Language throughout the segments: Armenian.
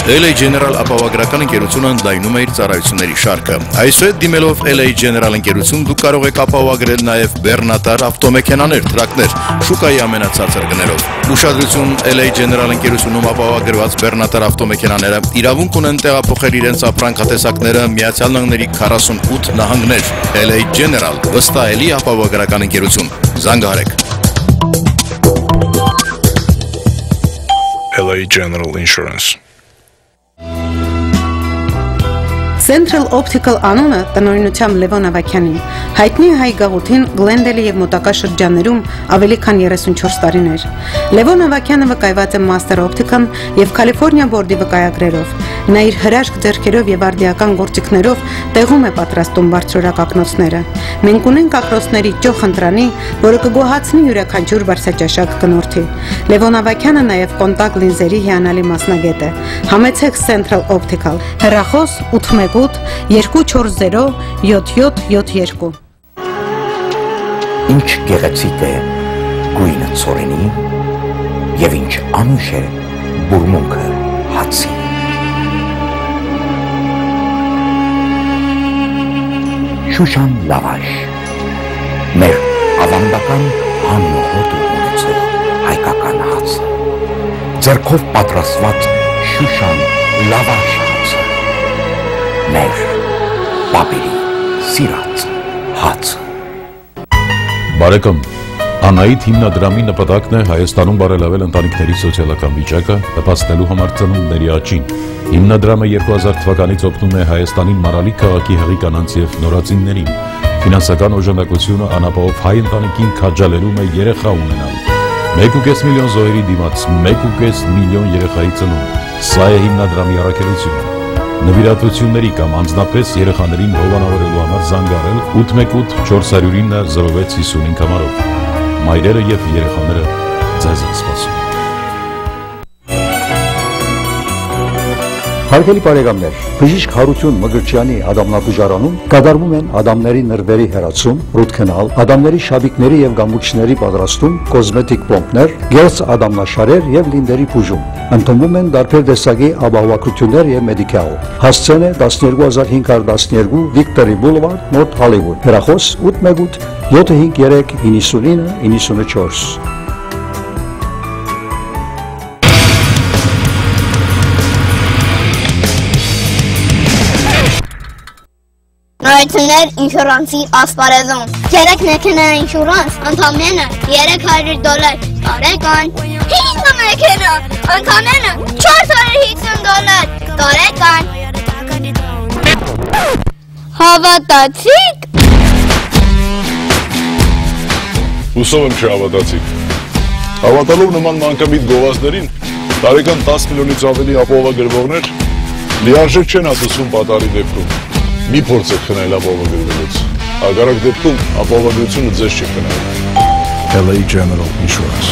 LA General ապահովագրական ընկերությունը ընդլայնում է իր ծառայությունների շարքը։ Այսուհետ դիմելով LA General ընկերություն դուք կարող եք ապահովագրել նաև բեռնատար ավտոմեքենաներ, տրակներ, շուկայի ամենացածր գներով։ Ուշադրություն, LA General ընկերությունում ապահովագրված բեռնատար ավտոմեքենաները իրավունք ունեն տեղափոխել իրենց ապրանքատեսակները Միացյալ Նահանգների 48 նահանգներ։ LA General վստահելի ապահովագրական ընկերություն։ Զանգահարեք։ LA General Insurance. Central Optical անունը տնօրինությամբ Լևոն Ավագյանին հայտնի հայ գաղութին Գլենդելի եւ մոտակա շրջաններում ավելի քան 34 տարիներ։ Լևոն Ավագյանը վկայված է Master Optic-ն եւ Կալիֆոռնիա բորդի վկայագրերով։ Նա իր հրաշք ձեռքերով եւ արդիական գործիքներով տեղում է պատրաստում բարձրորակ ակնոցները։ Մենք ունենք ակնոցների ճոխ ընտրանի, որը կգոհացնի յուրաքանչյուր բարձրաճաշակ գնորդի։ Լևոն Ավագյանը նաեւ կոնտակտ լինզերի հիանալի մասնագետ է։ Համեցեք Central Optical։ Հեռախոս 818 240 7772։ Ինչ գեղեցիկ է գույնը ծորենի եւ ինչ անուշ է բուրմունքը հացի։ Շուշան լավաշ մեր ավանդական հաննոհոտը ունեցող հայկական հացը, ձեռքով պատրաստված շուշան լավաշ հացը, մեր պապերի սիրած հացը։ Բարեկամ, Անահիտ հիմնադրամի նպատակն է Հայաստանում բարելավել ընտանիքների սոցիալական վիճակը, նպաստելու համար ծնունդների աճին։ Հիմնադրամը 2000 թվականից օգնում է Հայաստանին մարալիկ քաղաքի հղի կանանց եւ նորածիններին։ Ֆինանսական օժանդակությունը անապահով հայ ընտանիքին քաջալերում է երեխա ունենալ։ 1.5 միլիոն զոհերի դիմաց 1.5 միլիոն երեխայի ծնունդ։ Սա է հիմնադրամի առաքելությունը։ Նվիրատվությունների կամ անձնապես երեխաներին հովանավորելու համար զանգահարել 818 409 0655 համարով։ Մայրերը եւ երեխաները ձեզ են սպասում։ Հարգելի բարեկամներ, բժիշկ Հարություն Մգրչյանի Ադամնաբուժարանում կատարվում են ադամների նրբերի հեռացում, ռուտքենալ, ադամների շաբիկների եւ գամուրջների պատրաստում, կոսմետիկ պոմպներ, գեղձ ադամնաշարեր եւ լինդերի բուժում։ Ընդունվում են տարբեր տեսակի ապահովագրություններ եւ մեդիկալ։ Հասցեն է 12512 Victory Boulevard, North Hollywood։ Հեռախոս 818 753 99 94։ Նորություններ ինշուրանսի ասպարեզում։ 3 մեքենա ինշուրանս ընդամենը $300, տարեկան 5 մեքենա ընդամենը $450, տարեկան։ Հավատացիք։ Հուսով եմ չհավատացիք։ Հավատալով նման մանկամիտ գովազդներին, տարեկան 10 միլիոնից ավելի ապահովագրվողներ լիարժեք չեն ասում պատարի դեպքում։ Մի փորձեք խնայել ապահովագրվելուց, հակառակ դեպքում ապահովագրությունը ձեզ չի խնայել։ LA General Insurance։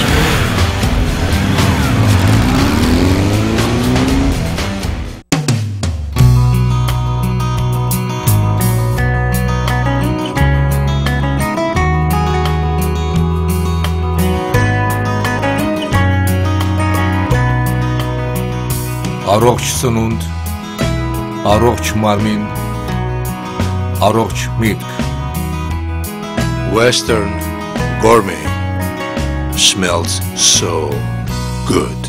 Առողջ սնունդ, առողջ մարմին, առողջ միտք։ Western Gourmet smells so good.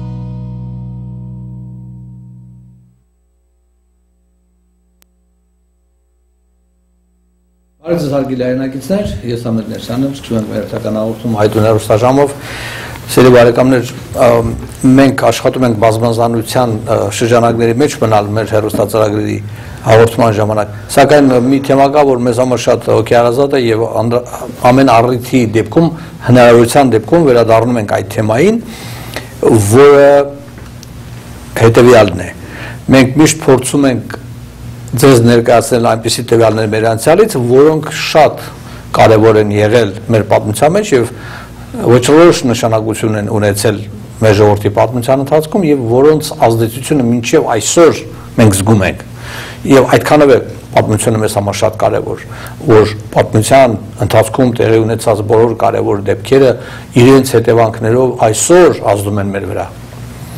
Բարև ձեզ հարգելի հայրենակիցներ, ես Համլետ Ներսյանն եմ, սկսում ենք մեր հերթական հաղորդումը Hyetoon հեռուստաժամով։ Սիրելի բարեկամներ, մենք աշխատում ենք բազմազանության շրջանակների մեջ մնալ մեր հեռուստածրագրերի հաղորդման ժամանակ, սակայն մի թեմա կա, որ մեզ համար շատ հոգեհարազատ է եւ ամեն առիթի դեպքում, հնարավորության դեպքում վերադառնում ենք այդ թեմային, որը հետեւյալն է։ Մենք միշտ փորձում ենք ձեզ ներկայացնել այնպիսի տվյալներ մեր անցյալից, որոնք շատ կարևոր են եղել մեր պատմության մեջ եւ ոչ նշանակություն են ունեցել մեր ժողովրդի պատմության ընթացքում եւ որոնց ազդեցությունը մինչեւ այսօր մենք զգում ենք։ Եվ այդքանով է պատմությունը մեզ համար շատ կարևոր, որ պատմության ընթացքում տեղի ունեցած բոլոր կարևոր դեպքերը իրենց հետևանքներով այսօր ազդում են մեր վրա։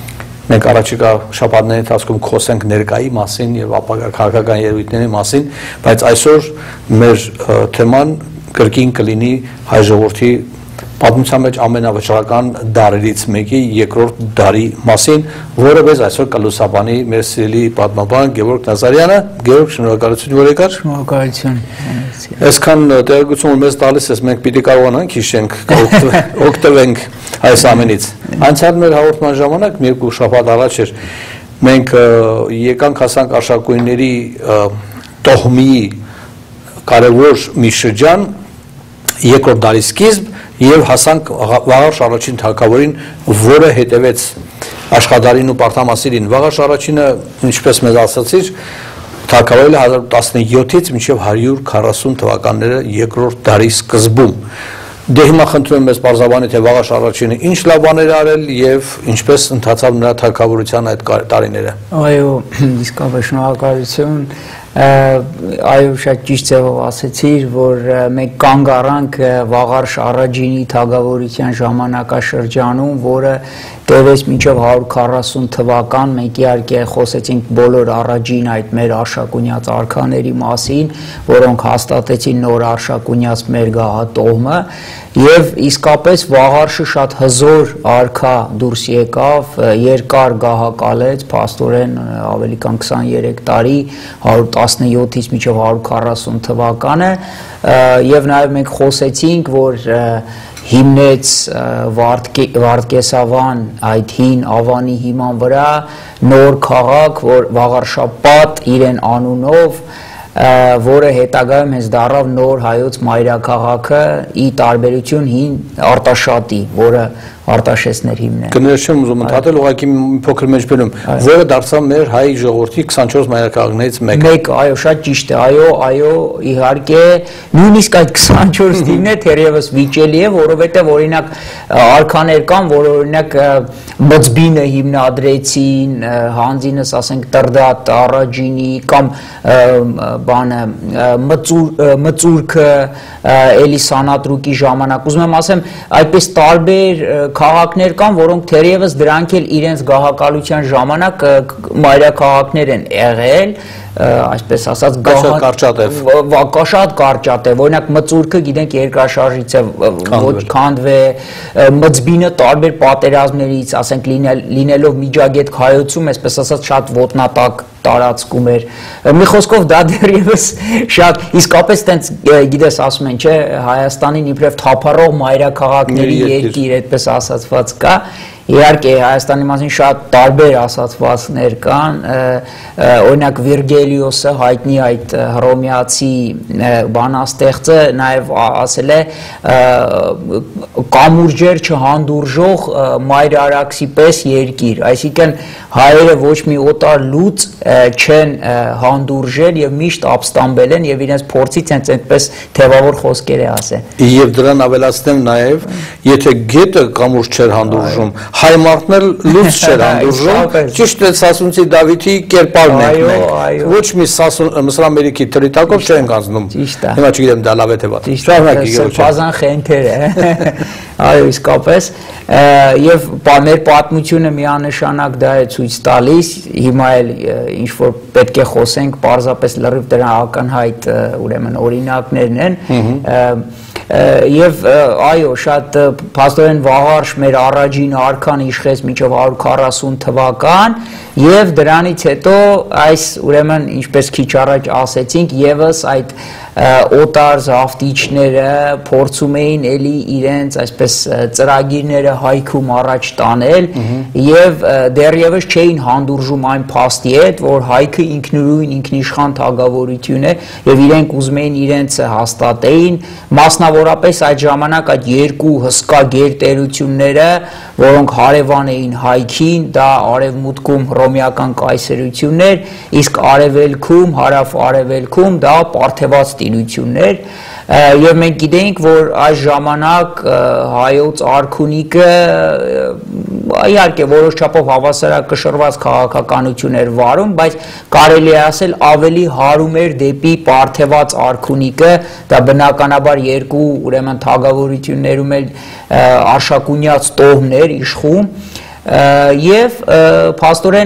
մենք առաջիկա շաբաթների ընթացքում խոսենք ներկայի մասին եւ ապագա քաղաքական երևույթների մասին, բայց այսօր մեր թեման կրկին կլինի հայ ժողովրդի պատմության մեջ ամենավճռական դարերից մեկի երկրորդ դարի մասին, որը մեզ այսօր կլուսաբանի մեր սիրելի պատմաբան Gevork Nazarian-ը։ Gevork, շնորհակալություն, որ եկար։ Շնորհակալություն։ Այսքան տեղեկություն որ մեզ տալիս ես, մենք պիտի կարողանանք հիշենք, օգտվենք այս ամենից։ Անցյալ մեր հաղորդման ժամանակ մի երկու շաբաթ առաջ էր մենք եկանք հասանք Արշակույնների տոհմի կարևոր մի շրջան, երկրորդ դարի սկիզբ, եւ հասանք Վաղարշ առաջին թագավորին, որը հետևեց Աշխադարին ու Պարտամասիրին։ Վաղարշ առաջինը, ինչպես մեզ ասացիր, թագավորել է 1017-ից մինչև 140 թվականները երկրորդ դարի սկզբում։ Դե հիմա խնդրում եմ մեզ պարզաբանի, թե Վաղարշ առաջինը ինչ լավ բաներ արել եւ ինչպես ընթացավ նրա թագավորության այդ տարիները։ Այո, իսկապես շնորհակալություն։ Այո, շատ ճիշտ ձևով ասեցիր, որ մենք կանգ առանք Վաղարշ առաջինի թագավորության ժամանակաշրջանում, որը տևեց մինչև 140 թվական, մենք իհարկե խոսեցինք բոլոր առաջին այդ մեր արշակունյաց արքաների մասին, որոնք հաստատեցին նոր արշակունյաց մեր գահատոհմը, եւ իսկապես Վաղարշը շատ հզոր արքա դուրս եկավ, երկար գահակալեց, փաստորեն ավելի քան 23 տարի, 117-ից մինչև 140 թվականը, եւ նաեւ մենք խոսեցինք, որ հիմնեց Վարդգեսավան այդ հին Ավանի հիման վրա նոր քաղաք, որ Վաղարշապատ իրեն անունով, որը հետագայում հենց դառավ նոր հայոց մայրաքաղաքը, ի տարբերություն հին Արտաշատի, որը Արտաշեսներ հիմնեն։ Կներես չեմ ուզում ընդհատել, ուղղակի մի փոքր մեջբերում, որը դարձավ մեր հայ ժողովրդի 24 մայրաքաղաքներից մեկը։ Այո, շատ ճիշտ է, այո, իհարկե, նույնիսկ այդ 24 թիվն է թերևս վիճելի է, որովհետև օրինակ արքաներ կան, որ օրինակ Մծբինը հիմնադրեցին, Հանձինս, ասենք Տրդատ առաջինի կամ բանը Մծուրքը Էլիսանատրուկի ժամանակ, ուզում եմ ասեմ, այդպես տարբեր քաղաքներ կան, որոնք թերևս դրանք էլ իրենց գահակալության ժամանակ մայրաքաղաքներ են եղել, այսպես ասած շատ կարճատև, օրինակ Մծուրքը գիտենք երկրաշարժից է ոչ քանդվե, Մծբինը տարբեր պատերազմներից, ասենք լինելով Միջագետ հայոցում, այսպես ասած շատ ոտնատակ տարածքում էր, մի խոսքով դա դեռևս շատ, իսկապես տենց գիտես ասում են, չէ, Հայաստանին իբրև թափառող մայրաքաղաքների երկիր, այդպես ասացված կա, իհարկե Հայաստանի մասին շատ տարբեր ասացվածներ կան, օրինակ Վիրգելիոսը հայտնի այդ հռոմեացի բանաստեղծը նաև ասել է կամուրջեր չհանդուրժող մայր Արաքսի պես երկիր, այսինքն հայերը ոչ մի օտար լուծ չեն հանդուրժել եւ միշտ ապստամբել են եւ իրենց փորձից հենց այդպես թևավոր խոսքեր է ասել։ Եվ դրան ավելացնեմ նաեւ, եթե գետը կամուրջ չէր հանդուրժում, հայ մարդն էլ լույս չէր հանդուրժում, ճիշտ է Սասունցի Դավիթի կերպարն է։ Ոչ մի Մսրամերիկի թրիտակով չեն կանցնում։ Հիմա չգիտեմ դա լավ է թե վատ։ Սրբազան խենթեր է։ Այո, իսկապես, եւ մեր պատմությունը միանշանակ դա է ցույց տալիս, հիմա էլ ինչ որ պետք է խոսենք, պարզապես լրիվ դրա ակնհայտ ուրեմն օրինակներն են, եւ այո, շատ փաստորեն Վաղարշ մեր առաջին արքան իշխեց մինչև 140 թվական, եւ դրանից հետո այս ուրեմն ինչպես քիչ առաջ ասեցինք, եւս այդ օտար զավթիչները փորձում էին էլի իրենց այսպես ծրագիրները հայքում առաջ տանել եւ դեռևս չէին հանդուրժում այն փաստի հետ, որ հայքը ինքնուրույն ինքնիշխան թագավորություն է եւ իրենք ուզում էին իրենց հաստատեին, մասնավորապես այդ ժամանակ այդ երկու հսկա գերտերությունները, որոնք հարևան էին հայքին, դա արևմուտքում հռոմեական կայսրությունն էր, իսկ արևելքում, հարավ-արևելքում դա պարթեված տիրություններ, եւ մենք գիտենք, որ այս ժամանակ հայոց արքունիկը իհարկե որոշ չափով հավասարակշռված քաղաքականություն էր վարում, բայց կարելի է ասել ավելի հարում էր դեպի պարթեված արքունիկը, դա բնականաբար երկու ուրեմն թագավորություններում էլ արշակունյաց տոհմներ իշխում, եւ փաստորեն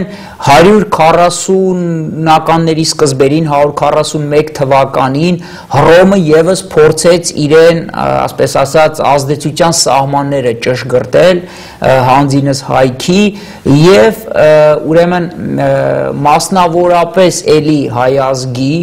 140-ականների սկզբերին 141 թվականին Հռոմը եւս փորձեց իրեն, ասպես ասած, ազդեցության սահմանները ճշգրտել հանձինս հայքի եւ ուրեմն մասնավորապես էլի հայ ազգի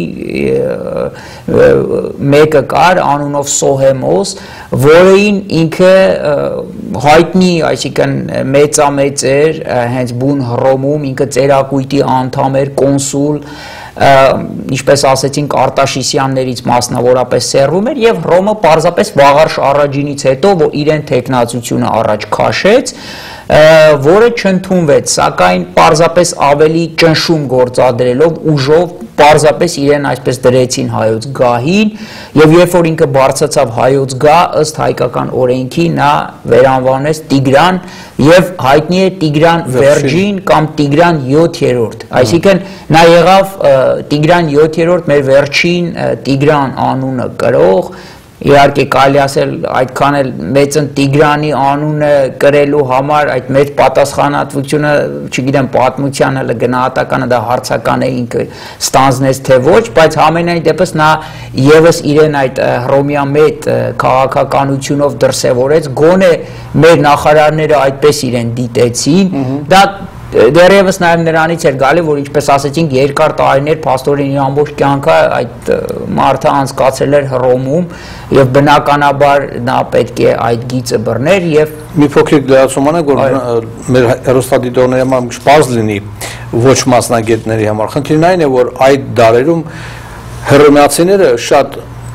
մեկը կար անունով Սոհեմոս, որին ինքը հայտնի, այսինքն մեծամեծ էր հենց բուն Հռոմում, ինքը ծերակույտի անդամ էր, կոնսուլ, ինչպես ասեցինք Արտաշիսյաններից մասնավորապես սերվում էր եւ Հռոմը պարզապես վաղարշ առաջինից հետո որ իրեն թեկնածությունը առաջ քաշեց, որը չընդունվեց, սակայն պարզապես ավելի ճնշում գործադրելով ուժով պարզապես իրեն այսպես դրեցին հայոց գահին եւ երբ որ ինքը բարձրացավ հայոց գահ ըստ հայկական օրենքի նա վերանվանեց Տիգրան եւ հայտնի է Տիգրան Վերջին կամ Տիգրան 7-րդ, այսինքն նա եղավ Տիգրան 7-րդ մեր վերջին Տիգրան անունը կրող իհարկե կարելի ասել այդքան էլ մեծն Տիգրանի անունը կրելու համար այդ մեծ պատասխանատվությունը, չգիտեմ, պատմության հələ գնահատականը դա հարցական է ինքը ստանձնեց թե ոչ, բայց համենայն դեպս նա եւս իրեն այդ հռոմեամետ քաղաքականությունով դրսևորեց, գոնե մեր նախարարները այդպես իրեն դիտեցին, դա դեռևս նաև նրանից էր գալի, որ ինչպես ասեցինք, երկար տարիներ փաստորեն իր ամբողջ կյանքը այդ մարդը անցկացրել էր Հռոմում եւ բնականաբար նա պետք է այդ գիծը բռներ եւ մի փոքրիկ լրացում անենք, որ մեր հեռուստադիտողների համար պարզ լինի ոչ մասնագետների համար։ Խնդիրն այն է, որ այդ դարերում հռոմեացիները շատ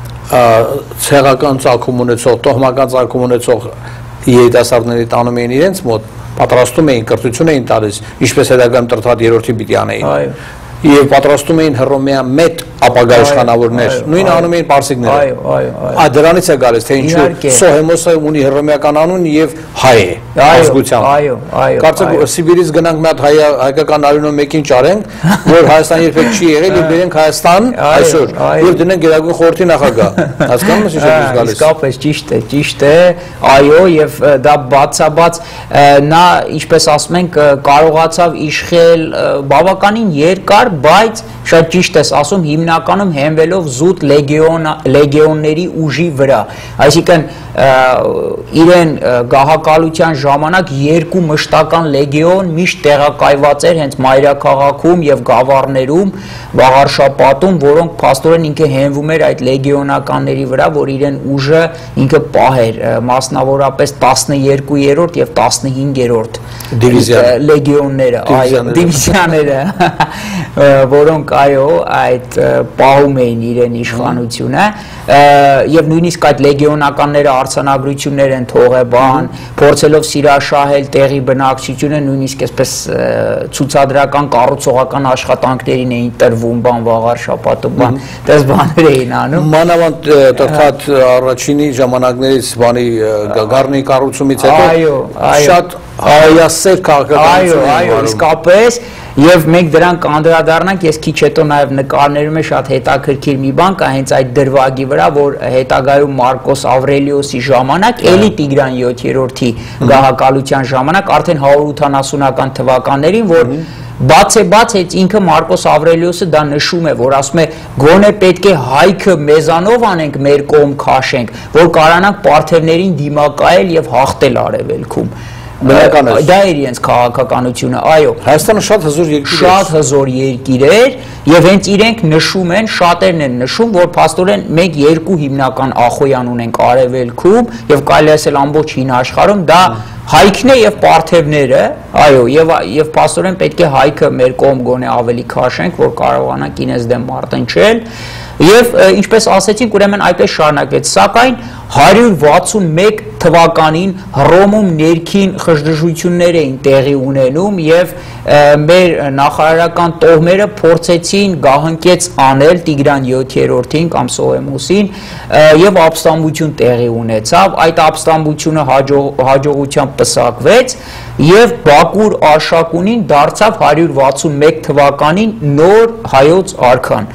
ցեղական ծագում ունեցող, տոհմական ծագում ունեցող երիտասարդների տանում էին իրենց մոտ, պատրաստում էին, կրթություն էին տալիս, ինչպես հետագայում Տրթատ 3-ի պիտի անեին։ Եվ պատրաստում էին հռոմեամետ ապագա իշխանավորներ, նույն անում էին պարսիկները։ Դրանից է գալիս, թե ինչու Սոհեմոսը ունի հռոմեական անուն եւ հայ է ազգությամբ։ Կարծեք Սիբիրից գնանք մի հատ հայկական արյունով մեկին ճարենք, որ Հայաստան երբեք չի եղել եւ բերենք Հայաստան այսօր եւ դնենք Գերագույն խորհրդի նախագահ։ Հասկանում եք ինչ է գալիս։ Իսկապես ճիշտ է, այո, եւ դա բացաբաց նա, ինչպես ասում ենք, կարողացավ իշխել բավականին երկար, բայց շատ ճիշտ ես ասում, հիմնականում հենվելով զուտ լեգիոնների ուժի վրա, այսինքն իրեն գահակալության ժամանակ երկու մշտական լեգիոն միշտ տեղակայված էր հենց մայրաքաղաքում եւ գավառներում, Վաղարշապատում, որոնք փաստորեն ինքը հենվում էր այդ լեգիոնականների վրա, որ իրեն ուժը ինքը պահեր, մասնավորապես 12-րդ եւ 15-րդ լեգիոնները, դիվիզիաները, որոնք այո, այդ պահում էին իրեն իշխանությունը եւ նույնիսկ այդ լեգիոնականները արձանագրություններ են թողեբան, փորձելով սիրաշահել տեղի բնակչությունը, նույնիսկ այսպես ցուցադրական կառուցողական աշխատանքներին էին տրվում, բան Վաղարշապատում, բան, դες բաներ էին անում։ Մանավանդ Տրթատ առաջինի ժամանակներից բանի Գագառնի կառուցումից հետո շատ հայասեր քաղաքականություն։ Այո, իսկապես Եվ մենք դրան կանդրադառնանք, ես քիչ հետո նաև նկարներում եմ շատ հետաքրքիր մի բան կա հենց այդ դրվագի վրա, որ հետագայում Մարկոս Ավրելիոսի ժամանակ, էլի Տիգրան 7-րդի գահակալության ժամանակ, արդեն 180-ական թվականներին, որ բաց է ինքը Մարկոս Ավրելիոսը դա նշում է, որ ասում է գոնե պետք է հայքը մեզանով անենք, մեր կողմ քաշենք, որ կարողանանք պարթևներին դիմակայել եւ հաղթել արևելքում։ Դա էր իրենց քաղաքականությունը, այո, Հայաստանը շատ հզոր երկիր էր եւ հենց իրենք նշում են, շատերն են նշում, որ փաստորեն մենք երկու հիմնական ախոյան ունենք արևելքում եւ կարելի ասել ամբողջ հին աշխարհում, դա հայքն է եւ պարթևները, այո, եւ փաստորեն պետք է հայքը մեր կողմ գոնե ավելի քաշենք, որ կարողանանք ինձ դեմ մարտնչել։ Եվ ինչպես ասեցինք, ուրեմն այդպես շարունակվեց, սակայն 161 թվականին Հռոմում ներքին խժդժություններ էին տեղի ունենում եւ մեր նախարարական տոհմերը փորձեցին գահընկեց անել Տիգրան 7-րդին կամ Սոհեմոսին եւ ապստամբություն տեղի ունեցավ, այդ ապստամբությունը հաջողությամբ պսակվեց եւ Բաքուր Արշակունին դարձավ 161 թվականին նոր հայոց արքան։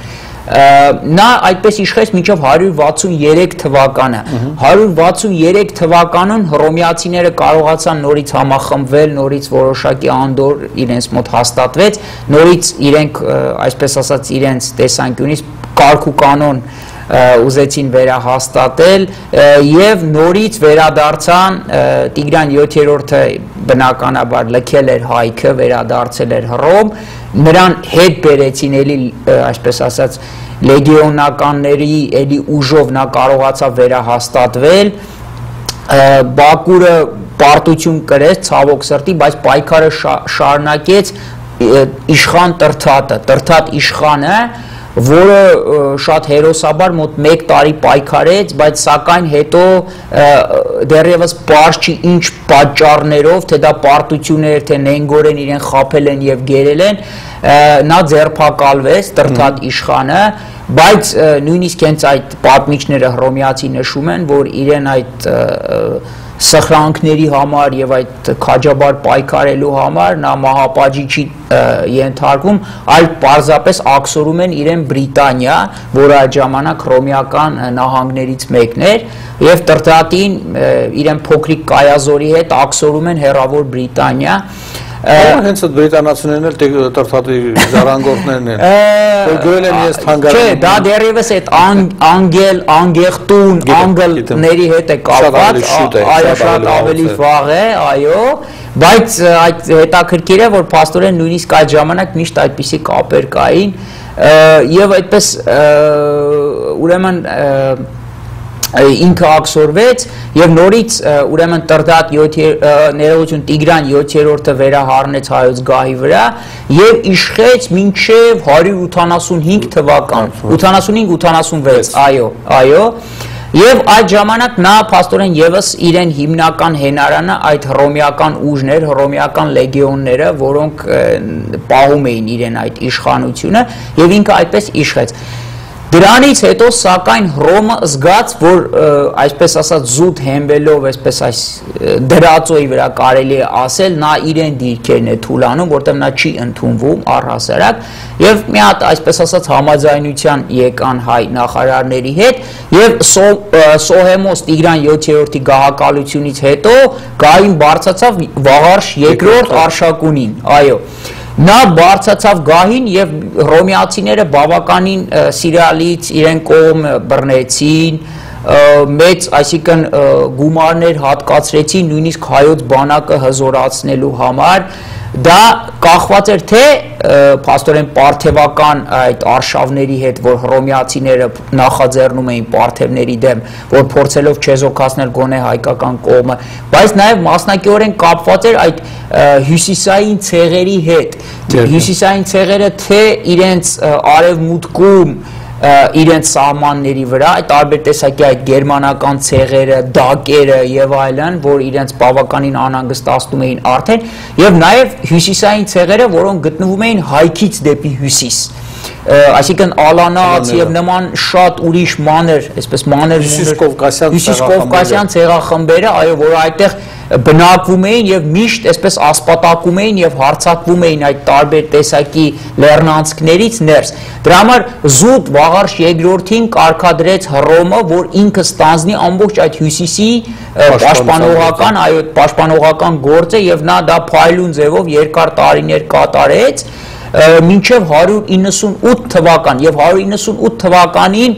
նա այդպես իշխեց մինչև 163 թվականը 163 թվականուն հռոմեացիները կարողացան նորից համախմբվել, նորից որոշակի անդոր իրենց մոտ հաստատվեց, նորից իրենք այսպես ասած իրենց տեսանկյունից կարգ ու կանոն ուզեցին վերահաստատել եւ նորից վերադարձան Տիգրան 7-րդը բնականաբար լքել էր հայքը, վերադարձել էր Հռոմ, նրան հետ բերեցին էլի այսպես ասած լեգիոնականների էլի ուժով նա կարողացավ վերահաստատվել, Բաքուրը պարտություն կրեց ցավոք սրտի, բայց պայքարը շարունակեց իշխան Տրթատ իշխանը, որը շատ հերոսաբար մոտ 1 տարի պայքարեց, բայց սակայն հետո դեռևս պարզ չի ինչ պատճառներով, թե դա պարտություն էր, թե նենգորեն իրեն խաբել են եւ գերել են, նա ձերբակալվեց Տրթատ իշխանը, բայց նույնիսկ հենց այդ պատմիչները հռոմեացի նշում են, որ իրեն այդ սխրանքների համար եւ այդ քաջաբար պայքարելու համար նա մահապատժի չի ենթարկվում, այլ պարզապես աքսորում են իրեն Բրիտանիա, որը այդ ժամանակ հռոմեական նահանգներից մեկն էր, եւ Տրթատին իրեն փոքրիկ կայազորի հետ աքսորում են հեռավոր Բրիտանիա, հենց այդ բրիտանացիներն էլ Տրթատի զարանգորդներն են, որ գրել են ես թանգարանում։ Չէ, դա դեռևս այդ անգեղտուն, անգլների հետ է կապված, այո, շատ ավելի վաղ է, այո, բայց այդ հետաքրքիր է, որ փաստորեն նույնիսկ այդ ժամանակ միշտ այդպիսի կապեր կային, եւ այդպես ուրեմն ինքը աքսորվեց եւ նորից ուրեմն Տրթատ ներողություն Տիգրան 7-րդը վերահառնեց հայոց գահի վրա եւ իշխեց մինչեւ 185 թվական 85-86 այո եւ այդ ժամանակ նա փաստորեն եւս իրեն հիմնական հենարանը այդ հռոմեական ուժներ, հռոմեական լեգիոնները, որոնք պահում էին իրեն այդ իշխանությունը եւ ինքը այդպես իշխեց Դրանից հետո սակայն Հռոմը զգաց, որ այսպես ասած զուտ հենվելով, այսպես այս դրածոյի վրա կարելի է ասել, նա իրեն դիրքերն է թուլանում, որտեղ նա չի ընդունվում առհասարակ, եւ մի հատ այսպես ասած համաձայնության եկան հայ նախարարների հետ, եւ Սոհեմոս Տիգրան 7-րդի գահակալությունից հետո գահին բարձրացավ Վաղարշ II Արշակունին, այո Նա բարձացավ գահին եւ հռոմեացիները բավականին սիրալից իրեն կողմ բռնեցին, մեծ, այսինքն գումարներ հատկացրեցին նույնիսկ հայոց բանակը հզորացնելու համար, դա կախված էր թե փաստորեն պարթևական այդ արշավների հետ, որ հռոմեացիները նախաձեռնում էին պարթևների դեմ, որ փորձելով չեզոքացնել գոնե հայկական կողմը, բայց նաև մասնակիորեն կապված էր այդ հյուսիսային ցեղերի հետ, հյուսիսային ցեղերը թե իրենց արևմուտքում իրենց սահմանների վրա, այդ տարբեր տեսակի այդ գերմանական ցեղերը, դակերը եւ այլն, որ իրենց բավականին անհանգստացնում էին արդեն, եւ նաեւ հյուսիսային ցեղերը, որոնք գտնվում էին հայքից դեպի հյուսիս, այսինքն Ալանաց եւ նման շատ ուրիշ մանր, այսպես մանր Հյուսիսկովկասյան ցեղախմբերը, այո, որ այդտեղ բնակվում էին եւ միշտ այսպես ասպատակում էին եւ հարձակվում էին այդ տարբեր տեսակի լեռնանցքներից ներս։ Դրա համար զուտ Վաղարշ II-ին կարգադրեց Հռոմը, որ ինքը ստանձնի ամբողջ այդ հյուսիսի պաշտպանողական, այո, պաշտպանողական գործը եւ նա դա փայլուն ձևով երկար տարիներ կատարեց մինչև 198 թվական եւ 198 թվականին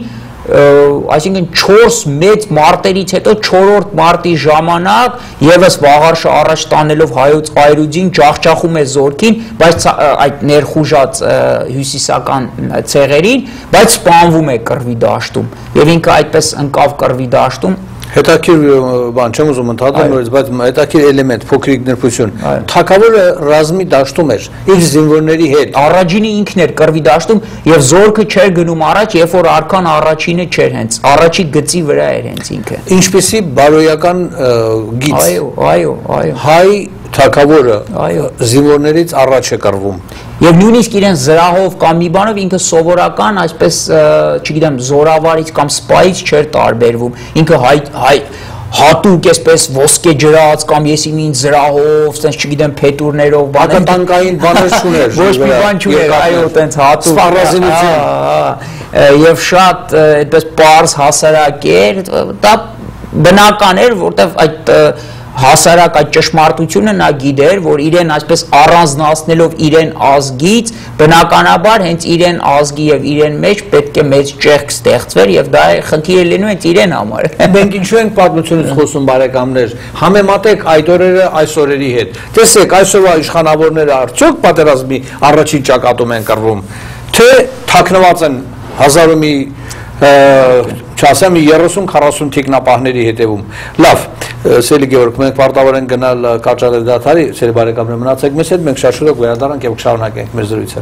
այսինքն 4 մեծ մարտերից հետո 4-րդ մարտի ժամանակ եւս Վաղարշը առաջ տանելով հայոց այրուձին ջախջախում է զորքին, բայց այդ ներխուժած հյուսիսական ցեղերին, բայց սպանվում է կռվի դաշտում եւ ինքը այդպես ընկավ կռվի դաշտում Հետաքրքիր բան չեմ ուզում ընդհատել նորից, բայց հետաքրքիր էլեմենտ, փոքրիկ նրբություն։ Թագավորը ռազմի դաշտում էր իր զինվորների հետ։ Առաջինը ինքն էր կռվի դաշտում եւ զորքը չէր գնում առաջ, երբ որ արքան առաջինը չէր հենց, առաջի գծի վրա էր հենց ինքը։ Ինչպեսի բարոյական գիծ։ Այո։ Հայ թագավորը զինվորներից առաջ է կռվում։ Եվ նույնիսկ իրեն զրահով կամ մի բանով ինքը սովորական, այսպես, չգիտեմ, զորավարից կամ սպայից չէր տարբերվում։ Ինքը հատուկ այսպես ոսկե ջրած կամ ես իմ ինձ զրահով, ասես չգիտեմ փետուրներով, բանտանկային բաներ չուներ, ոչ մի բան չուներ, այո, այտենց հատուկ սպառազինություն եւ շատ այդպես པարզ հասարակ էր, դա բնական էր, որտեվ այդ հասարակ այդ ճշմարտությունը նա գիտեր, որ իրեն այսպես առանձնացնելով իրեն ազգից, բնականաբար հենց իրեն ազգի եւ իրեն մեջ պետք է մեծ ճեղք ստեղծվեր եւ դա խնդիր է լինում հենց իրեն համար։ Մենք ինչու ենք պատմությունից խոսում բարեկամներ, համեմատեք այդ օրերը այս օրերի հետ։ Տեսեք, այսօրվա իշխանավորները արդյոք պատերազմի առաջին ճակատում են կռվում, թե թաքնված են հազար ու մի չասեմ 30-40 թիկնապահների հետևում։ Լավ, Սելի Գևորգ, մենք պարտավոր ենք գնալ կարճատև դադարի, Սելի բարեկամներ մնացեք մեզ հետ, մենք շատ շուտ վերադառնանք եւ կշարունակենք մեր զրույցը։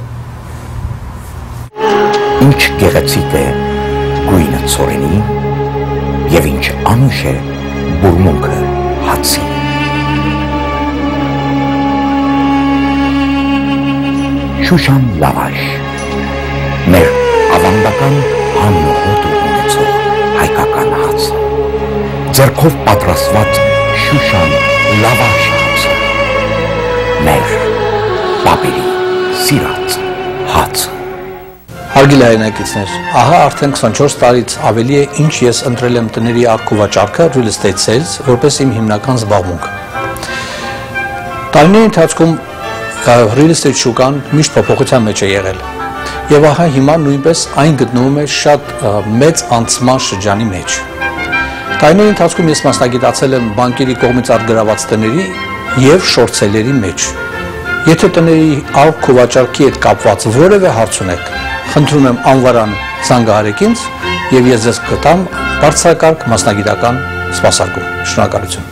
Ինչ գեղեցիկ է գույնը ցորենի եւ ինչ անուշ է բուրմունքը հացի։ Շուշան լավաշ, մեր ավանդական հաննոհոտ ունեցող հայկական հացը, ձեռքով պատրաստված շուշան լավաշ հացը, մեր պապերի սիրած հացը։ Հարգելի հայրենակիցներ, ահա արդեն 24 տարից ավելի է ինչ ես ընտրել եմ տների առքուվաճառքը real estate sales որպես իմ հիմնական զբաղմունք։ Տարիների ընթացքում real estate շուկան միշտ փոփոխության մեջ է եղել։ Եվ ահա հիմա նույնպես այն գտնվում է շատ մեծ անցման շրջանի մեջ։ Տարիների ընթացքում ես մասնագիտացել եմ բանկերի կողմից արտգրաված տների եւ շորտսելերի մեջ։ Եթե տների առքուվաճառքի հետ կապված որևէ հարց ունեք, խնդրում եմ անվարան զանգահարեք ինձ եւ ես ձեզ կտամ բարձրակարգ մասնագիտական սպասարկում։ Շնորհակալություն։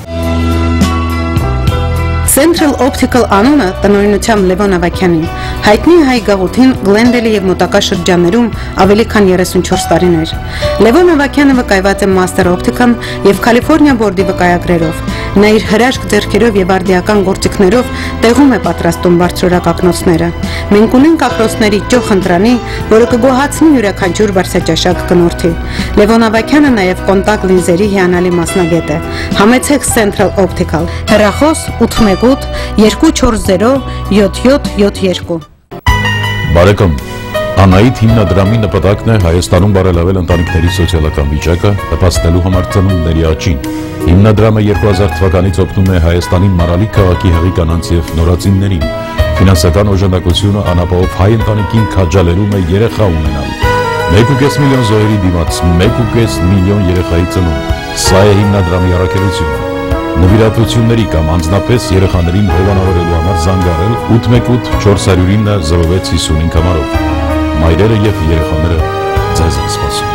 Central Optical անունը տնօրինությամբ Լևոն Ավագյանին, հայտնի հայ գաղութին Գլենդելի եւ մոտակա շրջաններում ավելի քան 34 տարիներ։ Լևոն Ավագյանը վկայված է Master Optical եւ California Board-ի վկայագրերով։ Նա իր հրաշք ձեռքերով եւ արդիական գործիքներով տեղում է պատրաստում բարձրորակ ակնոցները։ Մենք ունենք ակնոցների ճոխ ընտրանի, որը կգոհացնի յուրաքանչյուր բարձրաճաշակ կնորդի։ Լևոն Ավագյանը նաեւ կոնտակտ լինզերի հիանալի մասնագետ է։ Համեցեք Central Optical։ Հեռախոս 818 240 7772։ Բարեկամ, Անայիթ հիմնադրամի նպատակն է Հայաստանում բարելավել ընտանիքների սոցիալական վիճակը, նպաստելու համար ծնունդների աճին։ Հիմնադրամը 2000 թվականից օգնում է Հայաստանի Մարալի քաղաքի հղի կանանց եւ նորածիններին։ Ֆինանսական օժանդակությունը անապահով հայ ընտանիքին քաջալերում է երեխա ունենալ։ 1.5 միլիոն զոհերի դիմաց 1.5 միլիոն երեխայի ծնունդ։ Սա է հիմնադրամի առաքելությունը։ Նվիրատվությունների կամ անձնապես երեխաներին հովանավորելու համար զանգահարել 818 409 0655 համարով։ Մայրերը եւ երեխաները ձեզ են սպասում։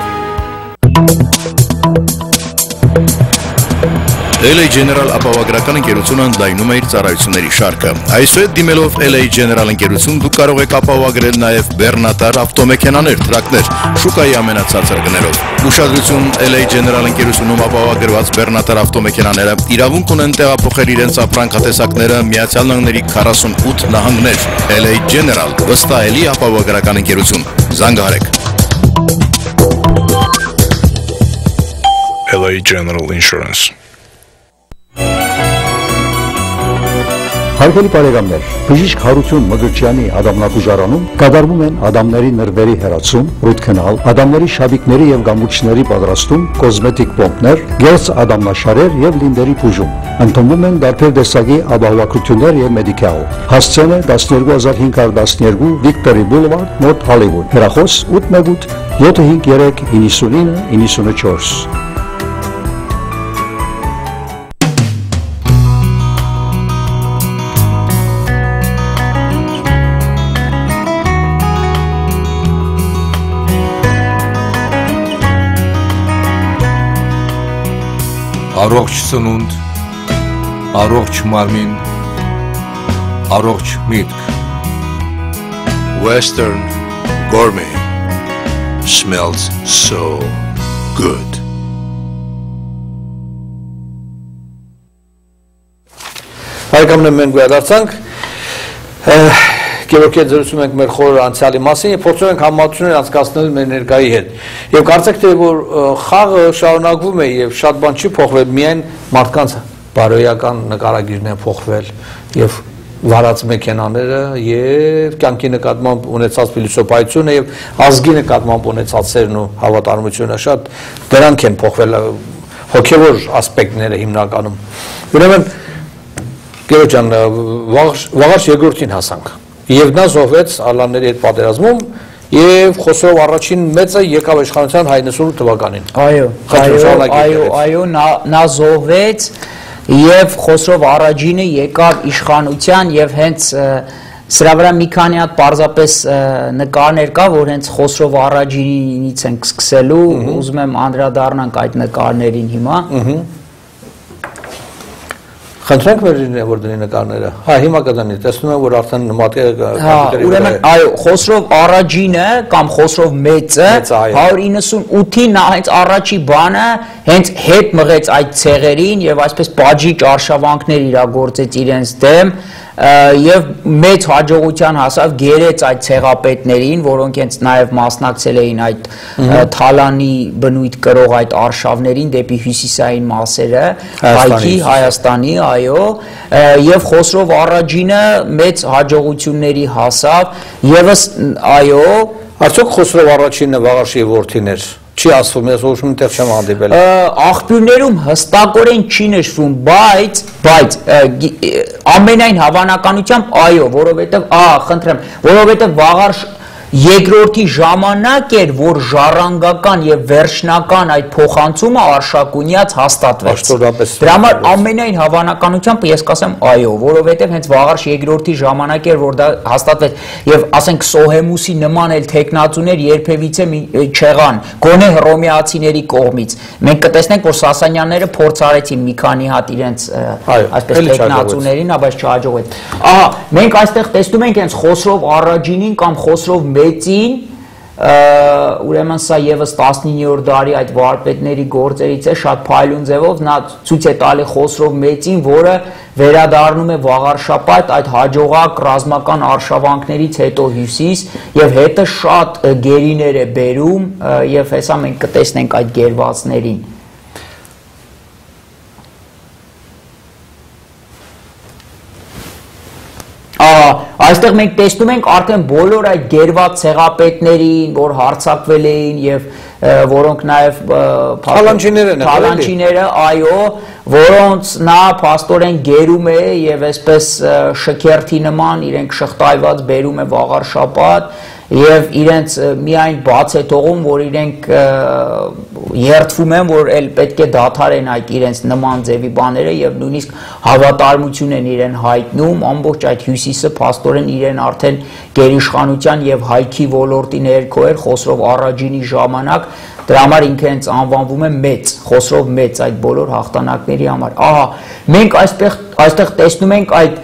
LA General ապահովագրական ընկերությունը ընդլայնում է իր ծառայությունների շարքը։ Այսուհետ դիմելով LA General ընկերություն դուք կարող եք ապահովագրել նաև բեռնատար ավտոմեքենաներ, տրակներ, շուկայի ամենացածր գներով։ Ուշադրություն, LA General ընկերությունում ապահովագրված բեռնատար ավտոմեքենաները իրավունք ունեն տեղափոխել իրենց ապրանքատեսակները Միացյալ Նահանգների 48 նահանգներ։ LA General վստահելի ապահովագրական ընկերություն։ Զանգահարեք։ LA General Insurance. Հարգելի բարեկամներ, բժիշկ Հարություն Մգրչյանի ադամնաբուժարանում կատարվում են ադամների նրբերի հեռացում, ռուտքենալ, ադամների շաբիկների եւ գամուրջների պատրաստում, կոսմետիկ պոմպներ, գեղձ ադամնաշարեր եւ լինդերի բուժում։ Ընդունվում են տարբեր տեսակի ապահովագրություններ եւ մեդիկալ։ Հասցեն է 12512 Victory Boulevard, North Hollywood։ Հեռախոս 818 753 99 94։ Առողջ սնունդ, առողջ մարմին, առողջ միտք։ Western Gourmet smells so good. Բարեկամներ, մենք վերադարձանք։ Գևորգի հետ զրուցում ենք մեր խորը անցյալի մասին եւ փորձում ենք համատություններ անցկացնել մեր ներկայի հետ։ Եվ կարծեք թե որ խաղը շարունակվում է եւ շատ բան չի փոխվել, միայն մարդկանց բարոյական նկարագիրն է փոխվել եւ վարած մեքենաները եւ կյանքի նկատմամբ ունեցած փիլիսոփայությունը եւ ազգի նկատմամբ ունեցած սերն ու հավատարմությունը շատ դրանք են փոխվել հոգեվոր ասպեկտները հիմնականում։ Ուրեմն Գևորգ ջան, վաղաշ երկրորդին հասանք եւ նա զոհվեց ալլաների հետ պատերազմում եւ Խոսրով առաջին մեծը եկավ իշխանության 58 թվականին։ Այո, նա զոհվեց եւ Խոսրով առաջինը եկավ իշխանության եւ հենց սրա վրա մի քանի հատ պարզապես նկարներ կա, որ հենց Խոսրով առաջինից ենք սկսելու, ուզում եմ անդրադառնանք այդ նկարներին հիմա։ Խնդրենք վերջինը որ դնի նկարները։ Հա, հիմա կդնի, տեսնում եմ որ արդեն նմատները ուրեմն այո, Խոսրով առաջինը կամ Խոսրով մեծը 198-ին նա հենց առաջի բանը հենց հետ մղեց այդ ցեղերին եւ այսպես բաժիճ արշավանքներ իրագործեց իրենց դեմ եւ մեծ հաջողության հասավ գերեց այդ ցեղապետներին, որոնք հենց նաեւ մասնակցել էին այդ թալանի բնույթ կրող այդ արշավներին դեպի հյուսիսային մասերը Հայաստանի, այո, եւ Խոսրով առաջինը մեծ հաջողությունների հասավ եւս այո, արդյոք Խոսրով առաջինը Վաղարշի որդին էր։ Չի ասվում, ես ոչ մի տեղ չեմ հանդիպել։ Աղբյուրներում հստակորեն չի նշվում, բայց ամենայն հավանականությամբ այո, որովհետև խնդրեմ, որովհետև Վաղարշ երկրորդի ժամանակ էր, որ ժառանգական եւ վերջնական այդ փոխանցումը Արշակունյաց հաստատվեց։ Դրա համար ամենայն հավանականությամբ ես կասեմ այո, որովհետեւ հենց Վաղարշ երկրորդի ժամանակ էր, որ դա հաստատվեց եւ ասենք Սոհեմուսի նման էլ տեխնացուներ երբևիցե չեղան, գոնե հռոմեացիների կողմից։ Մենք կտեսնենք, որ Սասանյանները փորձ արեցին մի քանի հատ իրենց այսպես տեխնացուներին, բայց չհաջողվեց։ Ահա, մենք այստեղ տեսնում ենք հենց Խոսրով առաջինին կամ Խոսրով մեծին, ուրեմն սա եւս 19-րդ դարի այդ վարպետների գործերից է, շատ փայլուն ձևով նա ցույց է տալի Խոսրով մեծին, որը վերադառնում է Վաղարշապատ այդ հաջողակ ռազմական արշավանքներից հետո հյուսիս եւ հետը շատ գերիներ է բերում եւ հեսա մենք կտեսնենք այդ գերվածներին։ Այստեղ մենք տեսնում ենք արդեն բոլոր այդ գերված ցեղապետներին, որ հարձակվել էին եւ որոնք նաեւ թալանչիները, այո, որոնց նա փաստորեն գերում է եւ այսպես շքերթի նման իրենք շղթայված բերում է Վաղարշապատ եւ իրենց միայն բաց է թողում, որ իրենք երթվում են, որ էլ պետք է դադարեն այդ իրենց նման ձևի բաները եւ նույնիսկ հավատարմություն են իրեն հայտնում, ամբողջ այդ հյուսիսը փաստորեն իրեն արդեն գերիշխանության եւ հայքի ոլորտի ներքո էր Խոսրով առաջինի ժամանակ, դրա համար ինքը հենց անվանվում է մեծ, Խոսրով մեծ այդ բոլոր հաղթանակների համար։ Ահա, մենք այստեղ տեսնում ենք այդ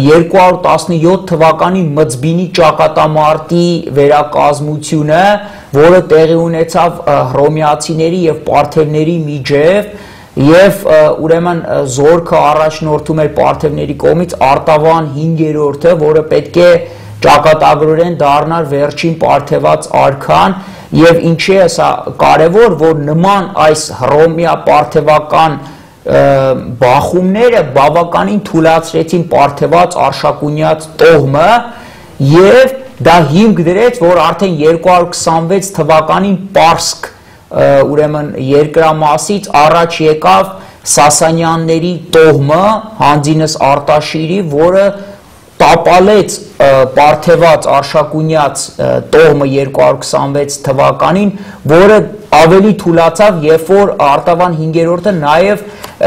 217 թվականի Մծբինի ճակատամարտի վերակազմությունը, որը տեղի ունեցավ հռոմեացիների եւ պարթևների միջև եւ ուրեմն զորքը առաջնորդում էր պարթևների կողմից Արտավան 5-րդը, որը պետք է ճակատագրորեն դառնար վերջին պարթեված արքան եւ ինչի է սա կարեւոր, որ նման այս հռոմեա պարթևական բախումները բավականին թուլացրեցին պարթեված Արշակունյաց տոհմը եւ դա հիմք դրեց, որ արդեն 226 թվականին Պարսկ ուրեմն երկրամասից առաջ եկավ Սասանյանների տոհմը, հանձինս Արտաշիրի, որը տապալեց պարթեված Արշակունյաց տոհմը 226 թվականին, որը ավելի թուլացավ, երբ որ Արտավան 5-րդը նաև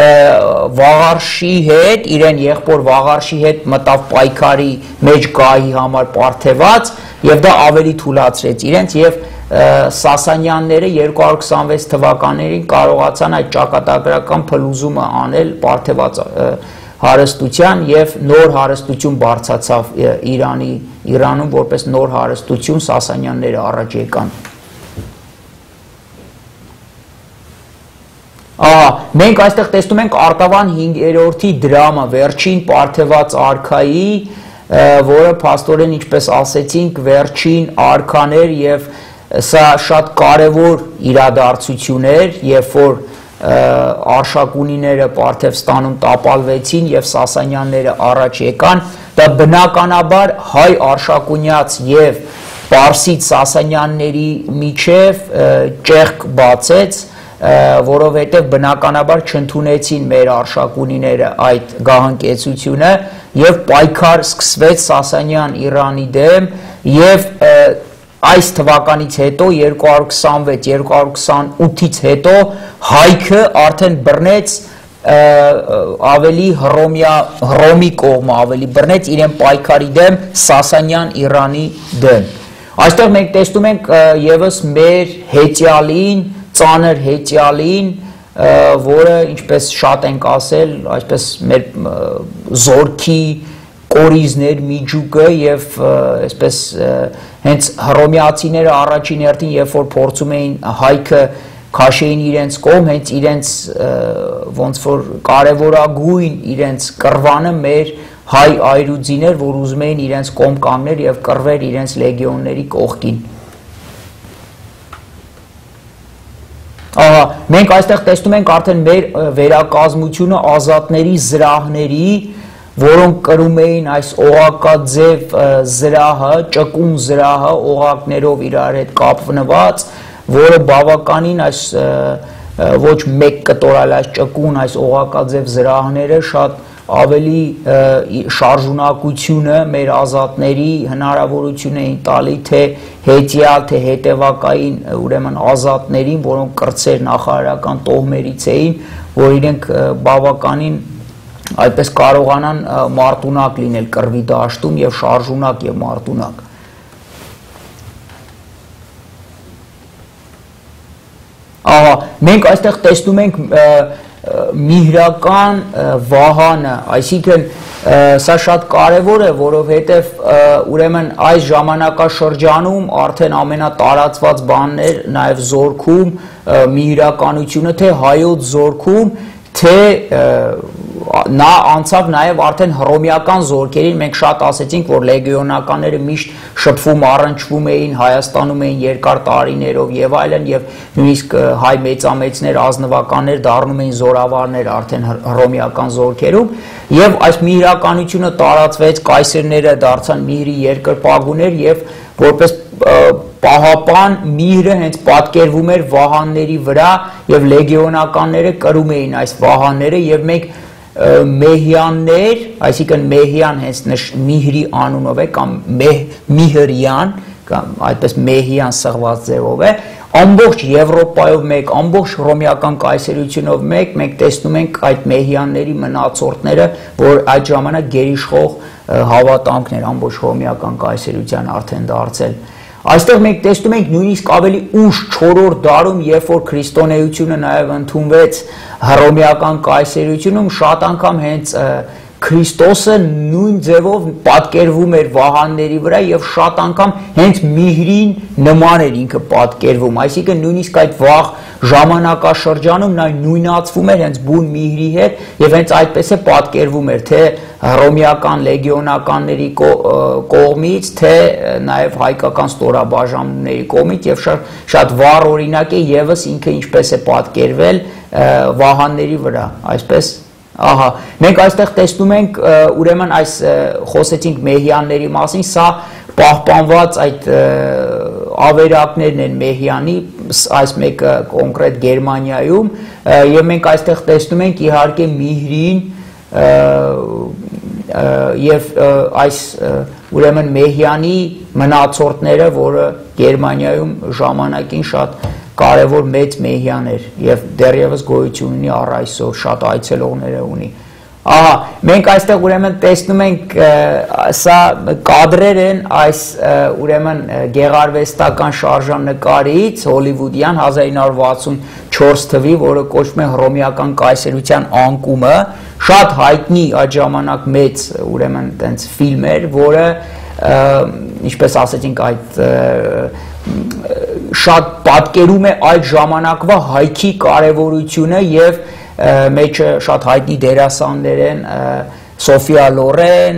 Վաղարշի հետ, իրեն եղբոր Վաղարշի հետ մտավ պայքարի մեջ գահի համար պարթեված, եւ դա ավելի թուլացրեց իրենց եւ Սասանյանները 226 թվականներին կարողացան այդ ճակատագրական փլուզումը անել պարթեված հարստության եւ նոր հարստություն բարձացավ Իրանում որպես նոր հարստություն Սասանյանները առաջ եկան։ Մենք այստեղ տեսնում ենք Արտավան 5-րդի դրամը, վերջին պարթեված արքայի որը փաստորեն ինչպես ասեցինք վերջին արքաներ եւ սա շատ կարևոր իրադարձություն էր, երբ որ արշակունիները Պարթևստանում տապալվեցին եւ Սասանյանները առաջ եկան, դա բնականաբար հայ արշակունյաց եւ Պարսից Սասանյանների միջև ճեղք բացեց, որովհետև բնականաբար չընդունեցին մեր արշակունիները այդ գահանկեցությունը եւ պայքար սկսվեց Սասանյան Իրանի դեմ եւ այս թվականից հետո 226-228-ից հետո հայքը արդեն բռնեց ավելի հռոմի կողմը ավելի բռնեց իրեն պայքարի դեմ Սասանյան Իրանի դեմ։ Այստեղ մենք տեսնում ենք եւս մեր հեծյալին, ծանր հեծյալին, որը ինչպես շատ ենք ասել, այսպես մեր զորքի կորիզներ միջուկը եւ այսպես հենց հռոմեացիները առաջին հերթին երբ որ փորձում էին հայքը քաշեին իրենց կողմ, հենց իրենց ոնց որ կարևորագույն իրենց կռվանը մեր հայ այրուձիներ, որ ուզում էին իրենց կողմ կանգնել եւ կռվել իրենց լեգիոնների կողքին։ Ահա, մենք այստեղ տեսնում ենք արդեն մեր վերակազմությունը ազատների զրահների, որոնք կրում էին այս օղակաձև զրահը, ճկուն զրահը, օղակներով իրար հետ կապված, որը բավականին այս ոչ մեկ կտորալ այս ճկուն, այս օղակաձև զրահները շատ ավելի շարժունակությունը մեր ազատների հնարավորություն էին տալի թե հետյալ, թե հետևակային ուրեմն ազատներին, որոնք կրտսեր նախարարական տոհմերից էին, որ իրենք բավականին այդպես կարողանան մարտունակ լինել կռվի դաշտում եւ շարժունակ եւ մարտունակ։ Ահա, մենք այստեղ տեսնում ենք միհրական վահանը, այսինքն սա շատ կարևոր է, որովհետև ուրեմն այս ժամանակաշրջանում արդեն ամենատարածված բանն էր նաև զորքում միհրականությունը, թե հայոց զորքում, թե նա անցավ նաև արդեն հռոմեական զորքերին, մենք շատ ասեցինք, որ լեգիոնականները միշտ շփվում առնչվում էին, Հայաստանում էին երկար տարիներով եւ այլն, եւ նույնիսկ հայ մեծամեծներ, ազնվականներ դառնում էին զորավարներ արդեն հռոմեական զորքերում, եւ այս միհրականությունը տարածվեց, կայսերները դարձան միհրի երկրպագուներ եւ որպես պահապան միհրը հենց պատկերվում էր վահանների վրա եւ լեգիոնականները կրում էին այս վահանները եւ մենք մեհյաններ, այսինքն մեհյան հենց միհրի անունով է կամ միհրյան կամ այդպես մեհյան սղված ձևով է, ամբողջ Եվրոպայով մեկ, ամբողջ հռոմեական կայսերությունով մեկ, մենք տեսնում ենք այդ մեհյանների մնացորդները, որ այդ ժամանակ գերիշխող հավատամքներ ամբողջ հռոմեական կայսերության արդեն դարձել։ Այստեղ մենք տեսնում ենք նույնիսկ ավելի ուշ 4-րդ դարում, երբ որ քրիստոնեությունը նաև ընդունվեց հռոմեական կայսերությունում, շատ անգամ հենց Քրիստոսը նույն ձևով պատկերվում էր վահանների վրա եւ շատ անգամ հենց միհրին նման էր ինքը պատկերվում, այսինքն նույնիսկ այդ վաղ ժամանակաշրջանում նա նույնացվում էր հենց բուն միհրի հետ եւ հենց այդպես է պատկերվում էր թե հռոմեական լեգիոնականների կողմից, թե նաեւ հայկական ստորաբաժանումների կողմից եւ շատ վառ օրինակ է եւս ինքը ինչպես է պատկերվել վահանների վրա, այսպես Ահա, մենք այստեղ տեսնում ենք ուրեմն այս խոսեցինք մեհյանների մասին, սա պահպանված այդ ավերակներն են մեհյանի, այս մեկը կոնկրետ Գերմանիայում եւ մենք այստեղ տեսնում ենք իհարկե միհրին եւ այս ուրեմն մեհյանի մնացորդները, որը Գերմանիայում ժամանակին շատ կարևոր մեծ մեհյան էր եւ դեռևս գոյություն ունի առ այսօր, շատ այցելողներ ունի։ Ահա, մենք այստեղ ուրեմն տեսնում ենք սա կադրեր են այս ուրեմն գեղարվեստական շարժաննկարից հոլիվուդյան 1964 թվի, որը կոչվում է հռոմեական կայսերության անկումը, շատ հայտնի այդ ժամանակ մեծ ուրեմն տենց ֆիլմ էր, որը ինչպես ասեցինք այդ շատ պատկերում է այդ ժամանակվա հայքի կարևորությունը եւ մեջը շատ հայտնի դերասաններ են Սոֆիա Լորեն,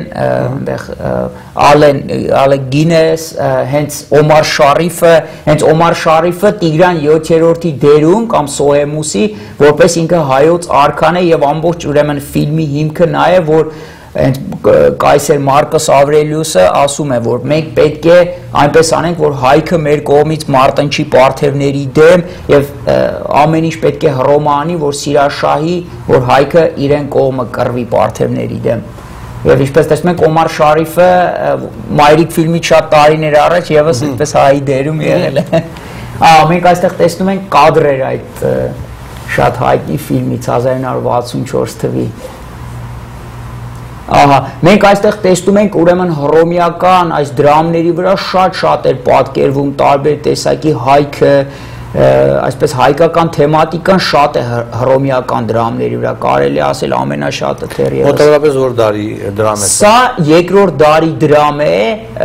Ալեն Գինես, հենց Օմար Շարիֆը Տիգրան 7-րդի դերում կամ Սոհեմուսի, որպես ինքը հայոց արքան է եւ ամբողջ ուրեմն ֆիլմի հիմքը նա է, որ Կայսեր Մարկոս Ավրելիուսը ասում է, որ մենք պետք է այնպես անենք, որ հայքը մեր կողմից մարտնչի պարթևների դեմ եւ ամեն ինչ պետք է հռոմը անի, որ Սիրաշահի, որ հայքը իրեն կողմը կռվի պարթևների դեմ։ Եվ ինչպես տեսնում ենք, Օմար Շարիֆը Մայրիկ ֆիլմից շատ տարիներ առաջ եւս այդպես հայի դերում եղել է։ Մենք այստեղ տեսնում ենք կադրեր այդ շատ հայտնի ֆիլմից 1964 թվականի Ահա, մենք այստեղ տեսնում ենք ուրեմն հռոմեական այս դրամների վրա շատ էր պատկերվում տարբեր տեսակի հայքը, այսպես հայկական թեմատիկան շատ է հռոմեական դրամների վրա, կարելի ասել ամենաշատը թերևս։ Մոտավորապես որ դարի դրամ է։ Սա երկրորդ դարի դրամ է,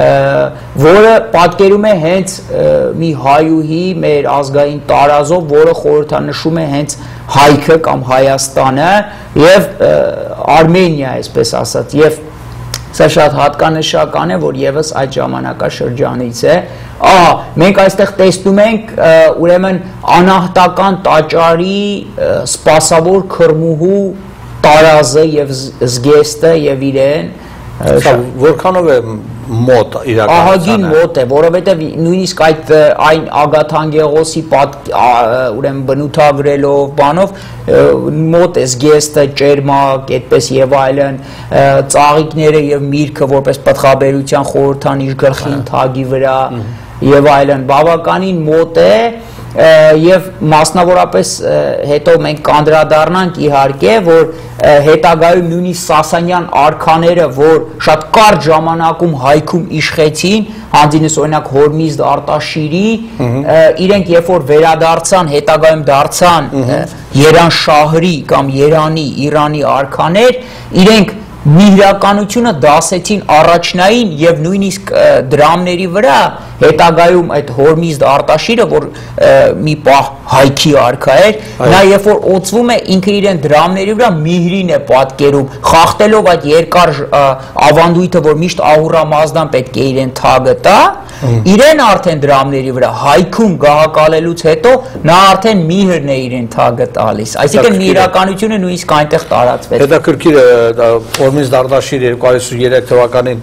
որը պատկերում է հենց մի հայուհի մեր ազգային տարազով, որը խորհրդանշում է հենց հայքը կամ Հայաստանը եւ Արմենիա, այսպես ասած, եւ սա շատ հատկանշական է, որ եւս այդ ժամանակաշրջանից է։ Ահա, մենք այստեղ տեսնում ենք ուրեմն անահտական տաճարի սպասավոր քրմուհու տարազը եւ զգեստը եւ իրեն որքանով է մոտ իրականությանը։ Ահագին մոտ է, որովհետև նույնիսկ այդ այն Ագաթանգեղոսի ուրեմն բնութագրելով բանով մոտ է զգեստը, ճերմակ, այդպես եւ այլն, ծաղիկները եւ միրգը որպես պտղաբերության խորհրդանիշ գլխին թագի վրա եւ այլն, բավականին մոտ է եւ մասնավորապես հետո մենք կանդրադառնանք իհարկե, որ հետագայում նույնիսկ Սասանյան արքաները, որ շատ կարճ ժամանակում հայքում իշխեցին, հանձինս օրինակ Հորմիզդ Արտաշիրի, իրենք երբ որ վերադարձան, հետագայում դարձան Երանշահրի կամ Երանի, Իրանի արքաներ, իրենք միհրականությունը դասեցին առաջնային եւ նույնիսկ դրամների վրա հետագայում այդ Հորմիզդ Արտաշիրը, որ մի պահ հայքի արքա էր, նա երբ որ օծվում է, ինքը իրեն դրամների վրա միհրին է պատկերում, խախտելով այդ երկար ավանդույթը, որ միշտ Ահուրամազդան պետք է իրեն թագը տա, իրեն արդեն դրամների վրա հայքում գահակալելուց հետո նա արդեն միհրն է իրեն թագը տալիս, այսինքն միհրականությունը նույնիսկ այնտեղ տարածվեց։ Հետաքրքիր է Հորմիզդ Արտաշիր 263 թվականին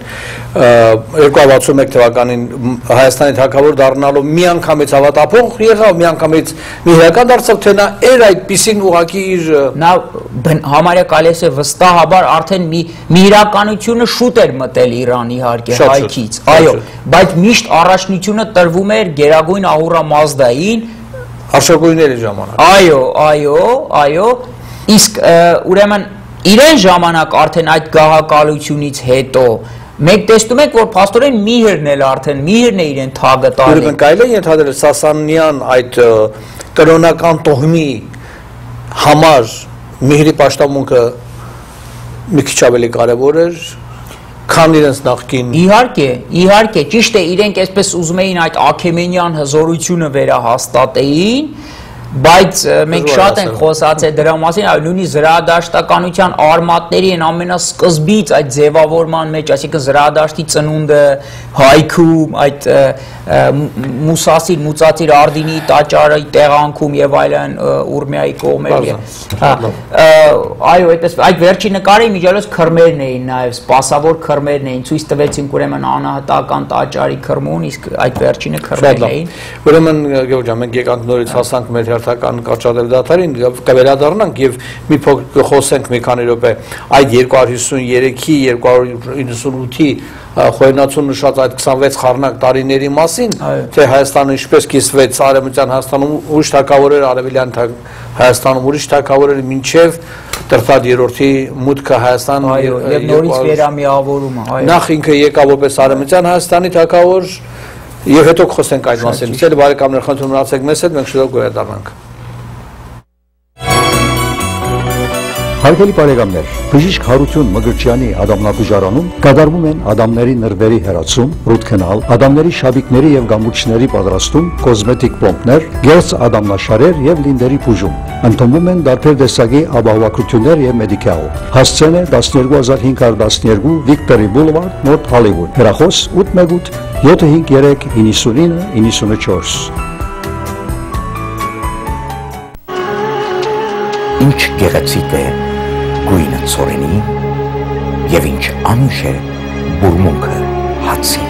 261 թվականին Հայաստանի թագավոր դառնալով միանգամից հավատափող եղավ, միանգամից միհրական դարձավ, թե նա էր այդպիսին ուղղակի իր նա համարյա կարելի է վստահաբար արդեն միհրականությունը շուտ էր մտել Իրան իհարկե հայքից, այո, բայց միշտ առաջնությունը տրվում էր Գերագույն Ահուրամազդային Արշակույների ժամանակ։ Այո, իսկ ուրեմն իրեն ժամանակ արդեն այդ գահակալությունից հետո մենք տեսնում ենք, որ փաստորեն միհրն էլ արդեն միհրն է իրեն թագը տալի։ Ուրեմն կարելի է ենթադրել Սասանյան այդ կրոնական տոհմի համար միհրի պաշտամունքը մի քիչ ավելի կարևոր էր, քան իրենց նախկին։ Իհարկե, ճիշտ է, իրենք այսպես ուզում էին այդ Աքեմենյան հզորությունը վերահաստատեին, բայց մենք շատ ենք խոսացել դրա մասին, նույնիսկ զրահադաշտականության արմատների են ամենասկզբից այդ ձևավորման մեջ, այսինքն զրահադաշտի ծնունդը հայքում, այդ Մուծածիր Արդինի տաճարի տեղանքում եւ այլն Ուրմիայի կողմերին։ Այո, այդ վերջի նկարի միջալոց քրմերն էին նաեւ, սպասավոր քրմերն էին, ցույց տվեցին ուրեմն անահատական տաճարի քրմուն, իսկ այդ վերջինը քրմերն էին։ Ուրեմն Գևորգ ջան, մենք եկանք նորից հասանք մեր հերթական կարճատև դատարին, կվերադառնանք եւ մի փոքր խոսենք մի քանի րոպե այդ 253-ի 298-ի խոյնացուն նշած այդ 26 խառնակ տարիների մասին, թե Հայաստանը ինչպես կիսվեց Արևմտյան Հայաստանում ուրիշ թագավորեր, Արևելյան Հայաստանում ուրիշ թագավորեր, մինչև Տրտատ երրորդի մուտքը Հայաստան եւ նորից վերամիավորումը։ Նախ ինքը եկավ որպես Արևմտյան Հայաստանի թագավոր եւ հետո խոսենք այդ մասին։ Իսկ բարեկամներ, խնդրում մնացեք մեզ հետ, մենք շուտով կվերադառնանք։ Հարգելի բարեկամներ, բժիշկ Հարություն Մգրչյանի Ադամնաբուժարանում կատարվում են ադամների նրբերի հեռացում, ռուտքենալ, ադամների շաբիկների եւ գամուրջների պատրաստում, կոսմետիկ պոմպներ, գերց ադամնաշարեր եւ լինդերի բուժում։ Ընդունվում են տարբեր տեսակի ապահովագրություններ եւ մեդիկալ։ Հասցեն է 12512 Victory Boulevard, North Hollywood։ Հեռախոս 818 753 99 94։ Ինչ գեղեցիկ է գույնը ցորենի եւ ինչ անուշ է բուրմունքը հացի։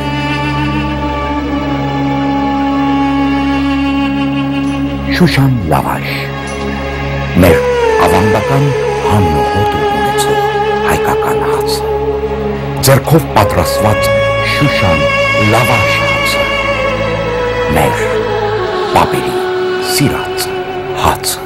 Շուշան լավաշ մեր ավանդական հաննոհոտ ունեցող հայկական հացը, ձեռքով պատրաստված շուշան լավաշ հացը, մեր պապերի սիրած հացը։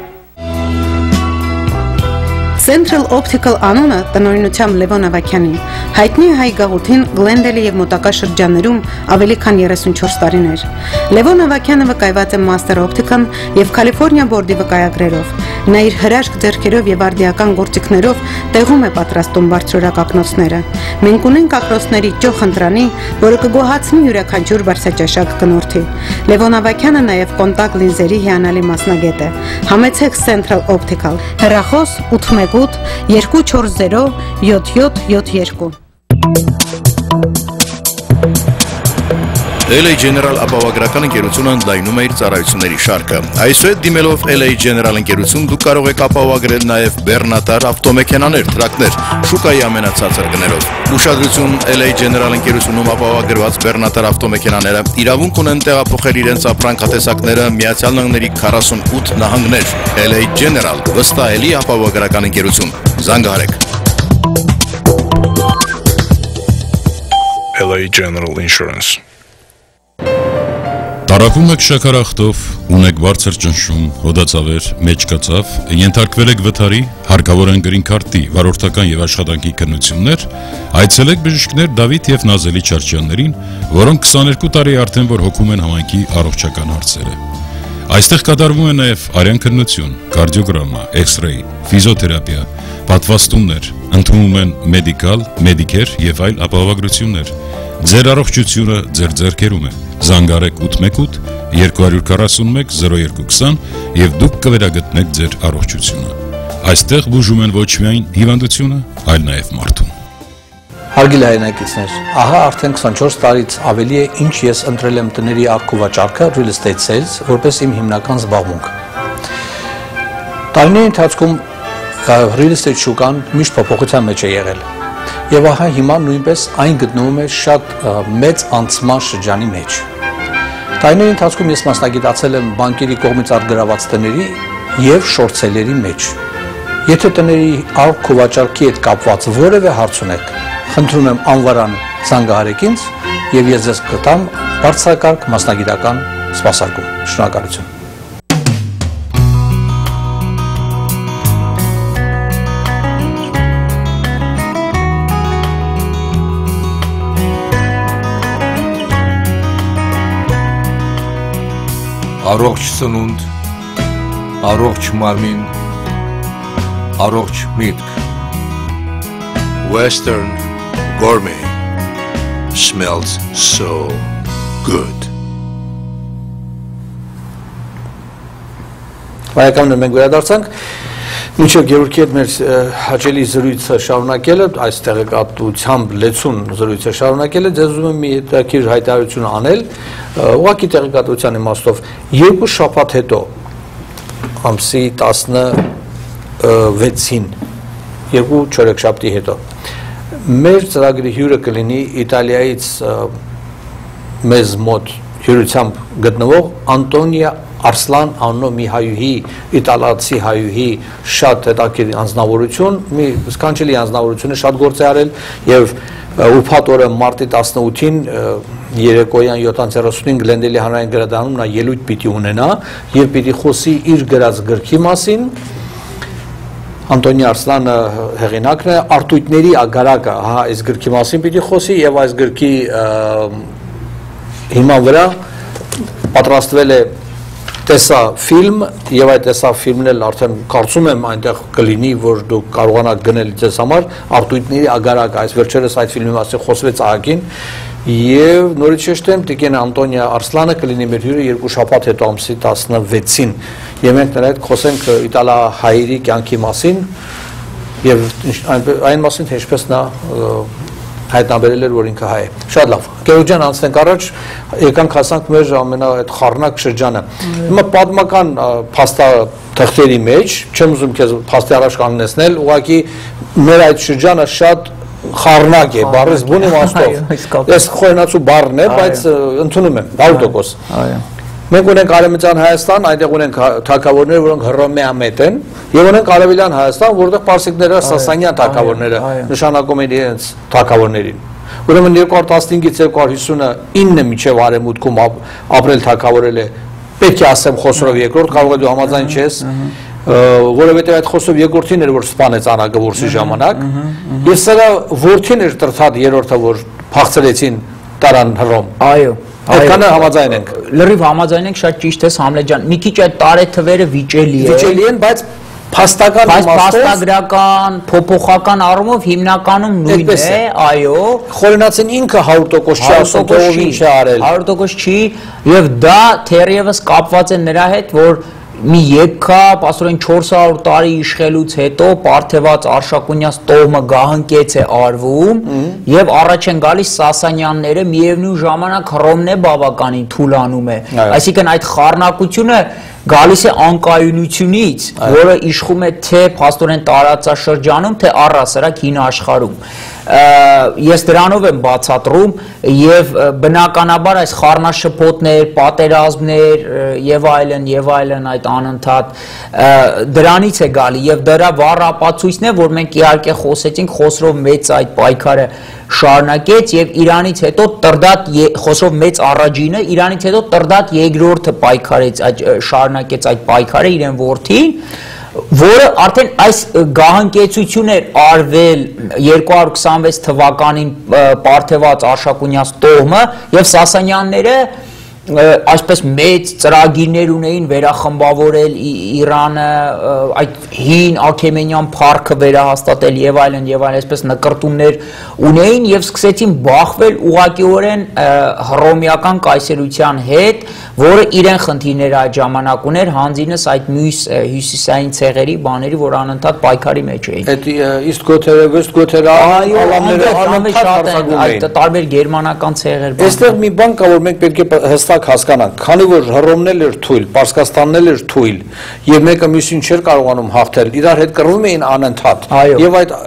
Central Optical անունը տնօրինությամբ Լևոն Ավագյանին հայտնի հայ գաղութին Գլենդելի եւ մոտակա շրջաններում ավելի քան 34 տարիներ։ Լևոն Ավագյանը վկայված է Master Optican եւ Կալիֆոռնիա բորդի վկայագրերով։ Նա իր հրաշք ձեռքերով եւ արդիական գործիքներով տեղում է պատրաստում բարձրորակ ակնոցները։ Մենք ունենք ակնոցների ճոխ ընտրանի, որը կգոհացնի յուրաքանչյուր բարձրաճաշակ կնորդի։ Լևոն Ավագյանը նաեւ կոնտակտ լինզերի հիանալի մասնագետ է։ Համեցեք Central Optical։ Հեռախոս 818 240 7772։ LA General ապահովագրական ընկերությունը ընդլայնում է իր ծառայությունների շարքը։ Այսուհետ դիմելով LA General ընկերություն դուք կարող եք ապահովագրել նաև բեռնատար ավտոմեքենաներ, տրակներ, շուկայի ամենացածր գներով։ Ուշադրություն, LA General ընկերությունում ապահովագրված բեռնատար ավտոմեքենաները իրավունք ունեն տեղափոխել իրենց ապրանքատեսակները Միացյալ Նահանգների 48 նահանգներ։ LA General վստահելի ապահովագրական ընկերություն։ Զանգահարեք։ LA General Insurance։ Տարապում եք շաքարախտով, ունեք բարձր ճնշում, հոդածավեր, մեջկացավ, ենթարկվել եք վթարի, հարկավոր են գրին քարտի, վարորդական եւ աշխատանքի քննություններ, այցելեք բժիշկներ Դավիթ եւ Նազելի Չարչյաններին, որոնք 22 տարի արդեն որ հոգում են համայնքի առողջական հարցերը։ Այստեղ կատարվում է նաեւ արյան քննություն, կարդիոգրամա, էքսրեյ, ֆիզիոթերապիա, պատվաստումներ, ընդունվում են մեդիկալ, մեդիկեր եւ այլ ապահովագրություններ։ Ձեր առողջությունը ձեր ձեռքերում է։ Զանգարեք 818 241 0220 եւ դուք կվերագտնեք ձեր առողջությունը։ Այստեղ բուժում են ոչ միայն հիվանդությունը, այլ նաեւ մարդուն։ Հարգելի հայրենակիցներ, ահա արդեն 24 տարից ավելի է ինչ ես ընտրել եմ տների առքու վաճառքը real estate sales որպես իմ հիմնական զբաղմունք։ Տարիների ընթացքում real estate շուկան միշտ փոփոխության մեջ է եղել։ Եվ ահա հիմա նույնպես այն գտնվում է շատ մեծ անցման շրջանի մեջ։ Տարիների ընթացքում ես մասնագիտացել եմ բանկերի կողմից արտգրաված տների եւ շորտ սելերի մեջ։ Եթե տների առք ու վաճառքի հետ կապված որևէ հարց ունեք, խնդրում եմ անվարան զանգահարեք ինձ եւ ես ձեզ կտամ բարձրակարգ մասնագիտական սպասարկում։ Շնորհակալություն։ Առողջ սնունդ, առողջ մարմին, առողջ միտք։ Western Gourmet smells so good. Բարեկամներ, մենք վերադարձանք։ Մինչև Գևորգի հետ մեր հաճելի զրույցը շարունակելը, այս տեղեկատվությամբ լեցուն զրույցը շարունակելը, ձեզ ուզում եմ մի հետաքրքիր հայտարարություն անել, ուղղակի տեղեկատվության իմաստով, 2 շաբաթ հետո, ամսի 16-ին, 2 չորեքշաբթի հետո, մեր ծրագրի հյուրը կլինի Իտալիայից մեզ մոտ հյուրությամբ գտնվող Անտոնիա Արսլան անունով մի հայուհի, իտալացի հայուհի, շատ հետաքրքիր անձնավորություն, մի սքանչելի անձնավորություն է, շատ գործ է արել եւ ուրբաթ օրը մարտի 18-ին երեկոյան 7:35 Գլենդելի հանրային գրադարանում նա ելույթ պիտի ունենա եւ պիտի խոսի իր գրած գրքի մասին։ Անտոնիա Արսլանը հեղինակն է, արտույտների ագարակը, հա, այս գրքի մասին պիտի խոսի եւ այս գրքի հիման վրա պատրաստվել է տեսա ֆիլմ եւ այդ տեսա ֆիլմն էլ արդեն կարծում եմ այնտեղ կլինի որ դուք կարողանաք գնել ձեզ համար արտույտների ագարակ այս վերջերս այդ ֆիլմի մասին խոսվեց ահագին եւ նորից շեշտեմ Տիկին Անտոնիա Արսլանը կլինի մեր հյուրը երկու շաբաթ հետո ամսի 16-ին եւ մենք նրա հետ խոսենք իտալահայերի կյանքի մասին եւ այն մասին թե ինչպես նա հայտնաբերել էր որ ինքը հայ է շատ լավ Գեորգյան անցնենք առաջ եկանք հասանք մեր ամենա այդ խառնակ շրջանը հիմա պատմական փաստա թղթերի մեջ չեմ ուզում քեզ փաստի առաջ կանգնեցնել ուղղակի մեր այդ շրջանը շատ խառնակ է բառից բուն իմաստով ես խորենացու բառն է բայց ընդունում եմ 100% այո մենք ունենք Արևմտյան Հայաստան, այնտեղ ունենք թագավորներ, որոնք հռոմեամետ են, եւ ունենք Արևելյան Հայաստան, որտեղ պարսիկները Սասանյան թագավորները նշանակում են իրենց թագավորներին։ Ուրեմն 215-ից 259 միջև Արևմուտքում ապրել թագավորել է, պետք է ասեմ Խոսրով II, կարող է դու համաձայն չես, որովհետեւ այդ Խոսրով II-ին էր որ սպանեց Անագորսի ժամանակ, եւ սրա որդին էր Տրթատ III-ը, որ փախցրեցին տարան Հռոմ։ Այո Այդքանը համաձայն ենք։ Լրիվ համաձայն ենք, շատ ճիշտ ես Համլետ ջան։ Մի քիչ այդ տարեթվերը վիճելի են, բայց փաստական փաստագրական, փոփոխական առումով հիմնականում նույնն է, այո։ Խորենացին ինքը 100% չի ասում, ով ինչ է արել։ 100% չի, եւ դա թերևս կապված է նրա հետ, որ մի եկա, ասորեն 400 տարի իշխելուց հետո Պարթևած Արշակունյաց տոհմը գահընկեց է արվում եւ առաջ են գալիս Սասանյանները միևնույն ժամանակ Հռոմն է բավականին թուլանում է այսինքն այդ խառնակությունը գալիս է անկայունությունից որը իշխում է թե փաստորեն տարածաշրջանում թե առհասարակ հին աշխարհում ես դրանով եմ բացատրում եւ բնականաբար այս խառնաշփոթներ, պատերազմներ եւ այլն այդ անընդհատ դրանից է գալի եւ դրա վառ ապացույցն է որ մենք իհարկե խոսեցինք Խոսրով մեծ այդ պայքարը շարունակեց եւ Իրանից հետո Տրդատ Խոսրով մեծ առաջինը Իրանից հետո Տրդատ երկրորդը պայքարեց այդ շարունակեց այդ պայքարը իրեն որդին որը արդեն այս գահանկեցություն էր արվել 226 թվականին Պարթևած Արշակունյաց տոհմը եւ Սասանյանները այսպես մեծ ծրագիրներ ունեին վերախմբավորել Իրանը այդ հին Աքեմենյան փառքը վերահաստատել եւ այլն այսպես նկարտումներ ունեին եւ սկսեցին բախվել ուղղակիորեն հռոմեական կայսերության հետ որը իրեն խնդիրներ այդ ժամանակ ուներ հանձինս այդ մյուս հյուսիսային ցեղերի բաների որ անընդհատ պայքարի մեջ էին այդ իսկ գոթերը վեստ գոթերը այդ տարբեր գերմանական ցեղեր այստեղ մի բան կա որ մենք պետք է հստակ հասկանանք քանի որ Հռոմն էլ էր թույլ Պարսկաստանն էլ էր թույլ եւ մեկը մյուսին չէր կարողանում հաղթել իրար հետ կռվում էին անընդհատ եւ այդ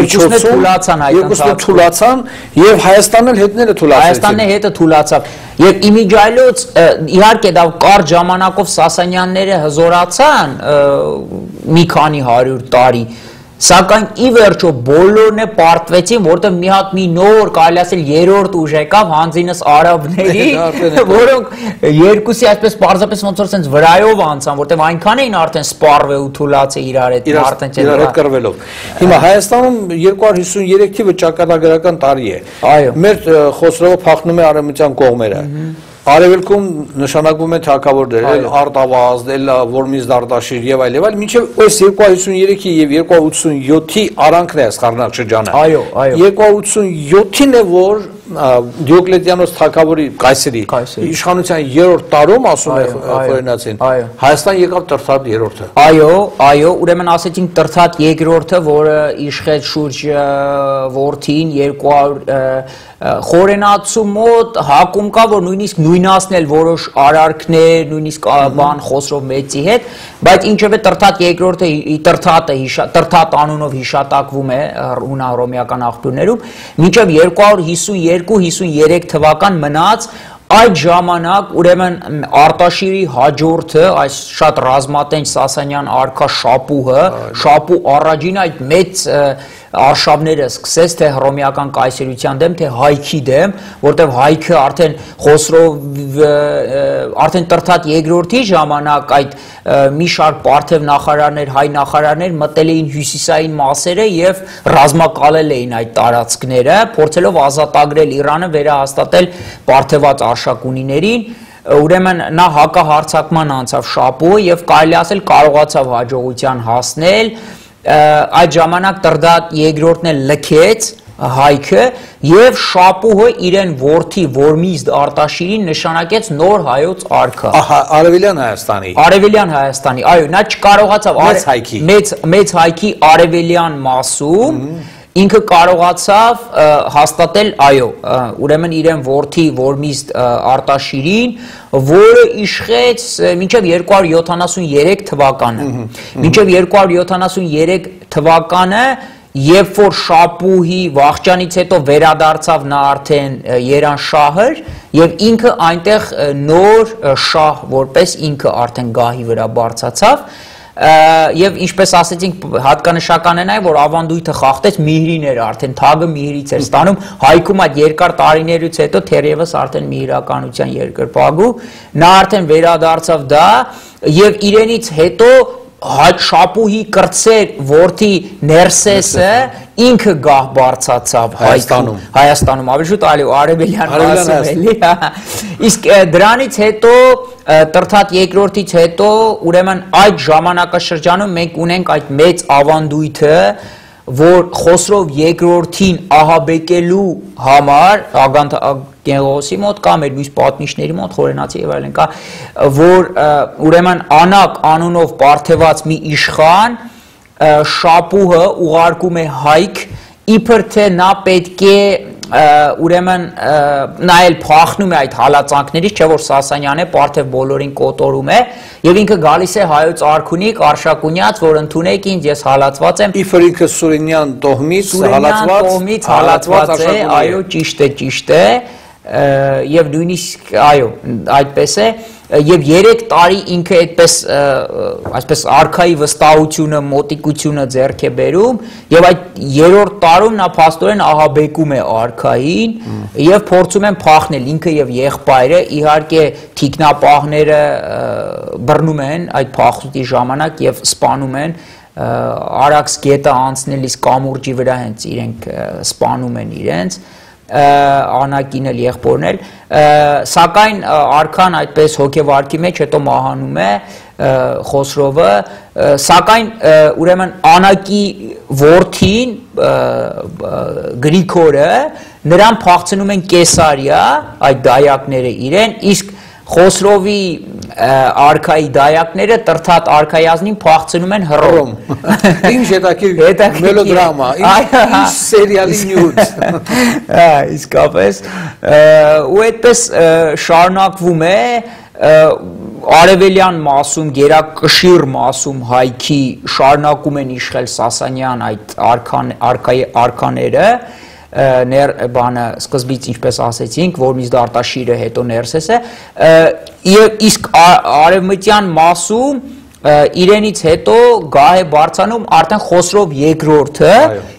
երկուսն թուլացան եւ Հայաստանն էլ հետները թուլացրեցին Հայաստանն էլ հետը թուլացավ եւ իմիջայլոց իհարկե դա կարճ ժամանակով Սասանյանները հզորացան մի քանի 100 տարի Սակայն ի վերջո բոլորն է պարտվեցին, որտեղ մի հատ մի նոր, կարելի ասել երրորդ ուժ եկավ հանձինս արաբների, որոնք երկուսի այսպես պարզապես ոնց որ sense վրայով անցան, որտեղ այնքան էին արդեն սպառվել ու թուլացել իրար հետ, արդեն իրար հետ կռվելով։ Հիմա Հայաստանում 253 թիվը ճակատագրական տարի է։ Այո։ Մեր Խոսրովը փախնում է արևմտյան կողմերը։ Արևելքում նշանակվում է թագավորներ, էլ Արտավազդ, էլ Որմիզ Դարդաշիր եւ այլ, մինչեւ այս 253-ի եւ 287-ի արանքն է սխառնակ շրջանը։ Այո, այո։ 287-ին է որ Դիոկլետիանոս թագավորի կայսերի իշխանության 3-րդ տարում ասում է Խորենացին Հայաստան եկավ Տրթատ 3-րդը այո ուրեմն ասեցինք Տրթատ 2-րդը որը իշխեց շուրջ որդին 200 Խորենացու մոտ հակում կա որ նույնիսկ նույնացնել որոշ արարքներ նույնիսկ բան Խոսրով մեծի հետ բայց ինչևէ Տրթատ 2-րդը Տրթատ անունով հիշատակվում է հունահռոմեական աղբյուրներում մինչև 252-53 թվական մնաց այդ ժամանակ ուրեմն Արտաշիրի հաջորդը այս շատ ռազմատենչ Սասանյան արքա Շապու առաջին այդ մեծ արշավները սկսեց թե հռոմեական կայսերության դեմ թե հայքի դեմ որտեղ հայքը արդեն Խոսրով արդեն Տրթատ 2-րդի ժամանակ այդ մի շարք պարթև նախարարներ հայ նախարարներ մտել էին հյուսիսային մասերը եւ ռազմակալել էին այդ տարածքները փորձելով ազատագրել Իրանը վերահաստատել պարթևած արշակունիներին ուրեմն նա հակահարձակման անցավ շապուը եւ կարելի ասել կարողացավ հաջողության հասնել, այդ ժամանակ Տրդատ երկրորդն էլ լքեց հայքը եւ շապուհը իրեն որդի Որմիզդ Արտաշիրին նշանակեց նոր հայոց արքա։ Ահա, Արևելյան Հայաստանի, այո, նա չկարողացավ մեծ հայքի արևելյան մասում ինքը կարողացավ հաստատել, այո, ուրեմն իրեն որդի Որմիզդ Արտաշիրին, որը իշխեց մինչև 273 թվականը։ Մինչև 273 թվականը երբ որ շապուհի վախճանից հետո վերադարձավ նա արդեն Երանշահր եւ ինքը այնտեղ նոր շահ որպես ինքը արդեն գահի վրա բարձացավ եւ ինչպես ասեցինք հատկանշական է նաեւ որ ավանդույթը խախտեց Միհրիներ արդեն թագը Միհրից էր ստանում հայքում այդ երկար տարիներից հետո թերևս արդեն միհրականության երկրպագու նա արդեն վերադարձավ դա եւ իրենից հետո շապուհի կրծեր որդի Ներսեսը ինքը գահ բարձացավ Հայաստանում ավելի շուտ արևելյան մասում էլի իսկ դրանից հետո Տրդատ երկրորդից հետո ուրեմն այդ ժամանակաշրջանում մենք ունենք այդ մեծ ավանդույթը որ Խոսրով երկրորդին ահաբեկելու համար Գենղոսի մոտ կա մեր մյուս պատմիչների մոտ խորենացի եւ այլն կա որ ուրեմն Անակ անունով պարթեված մի իշխան շապուհը ուղարկում է հայք իբր թե նա պետք է ուրեմն նա էլ փախնում է այդ հալածանքներից չէ որ Սասանյանը պարթև բոլորին կոտորում է եւ ինքը գալիս է հայոց արքունիկ արշակունյաց որ ընդունեք ինձ ես հալածված եմ իբր ինքը Սուրինյան տոհմից հալածված է այո ճիշտ է եւ նույնիսկ այո այդպես է եւ 3 տարի ինքը այդպես այսպես արքայի վստահությունը մոտիկությունը ձեռք է բերում եւ այդ 3-րդ տարում նա փաստորեն ահաբեկում է արքային եւ փորձում են փախնել ինքը եւ եղբայրը իհարկե թիկնապահները բռնում են այդ փախուստի ժամանակ եւ սպանում են Արաքս գետը անցնելիս կամուրջի վրա հենց իրենք սպանում են իրենց Անակին էլ եղբորն էլ սակայն արքան այդպես հոգեվարքի մեջ հետո մահանում է Խոսրովը սակայն ուրեմն Անակի որդին Գրիգորը նրան փախցնում են Կեսարիա այդ դայակները իրեն իսկ Խոսրովի արքայի դայակները Տրդատ արքայազնին փախցնում են Հռոմ Ինչ հետաքրքիր մելոդրամա ինչ սերիալի նյութ իսկապես ու այդպես շարունակվում է արևելյան մասում գերակշիռ մասում հայքի շարունակում են իշխել Սասանյան այդ արքաները բանը սկզբից ինչպես ասեցինք Որմիզդ Արտաշիրը հետո Ներսեսը եւ իսկ արևմտյան մասում իրենից հետո գահ է բարձանում արդեն Խոսրով երկրորդը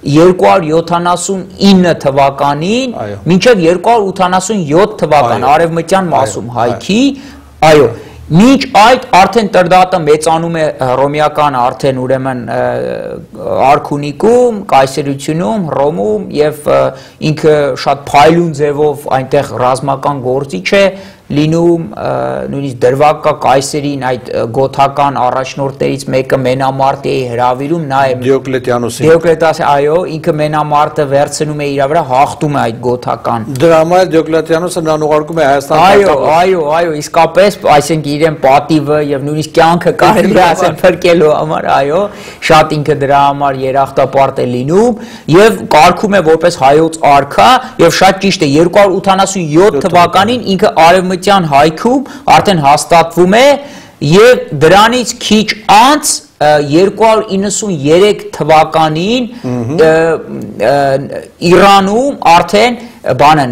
279 թվականին մինչև 287 թվական արևմտյան մասում հայքի այո Մինչ այդ արդեն Տրդատը մեծանում է հռոմեական արդեն ուրեմն արքունիկում, կայսերությունում, Հռոմում եւ ինքը շատ փայլուն ձևով այնտեղ ռազմական գործիչ է լինում, նույնիսկ դրվագ կա կայսերին այդ գոթական առաջնորդներից մեկը Մենամարտի հրավիրում նա է Դիոկլետիանոսի այո, ինքը Մենամարտը վերցնում է իր վրա, հաղթում է այդ գոթական Դրա համար Դիոկլետիանոսը նրան ուղարկում է Հայաստան Այո, իսկապես, այսինքն իրեն պատիվը եւ նույնիսկ կյանքը կարելի է ասել փրկելու համար, այո, շատ ինքը դրա համար երախտապարտ է լինում եւ կարգում է որպես հայոց արքա եւ շատ ճիշտ է 287 թվականին ինքը արևմտյան հայքում արդեն հաստատվում է եւ դրանից քիչ անց 293 թվականին Իրանում արդեն բանը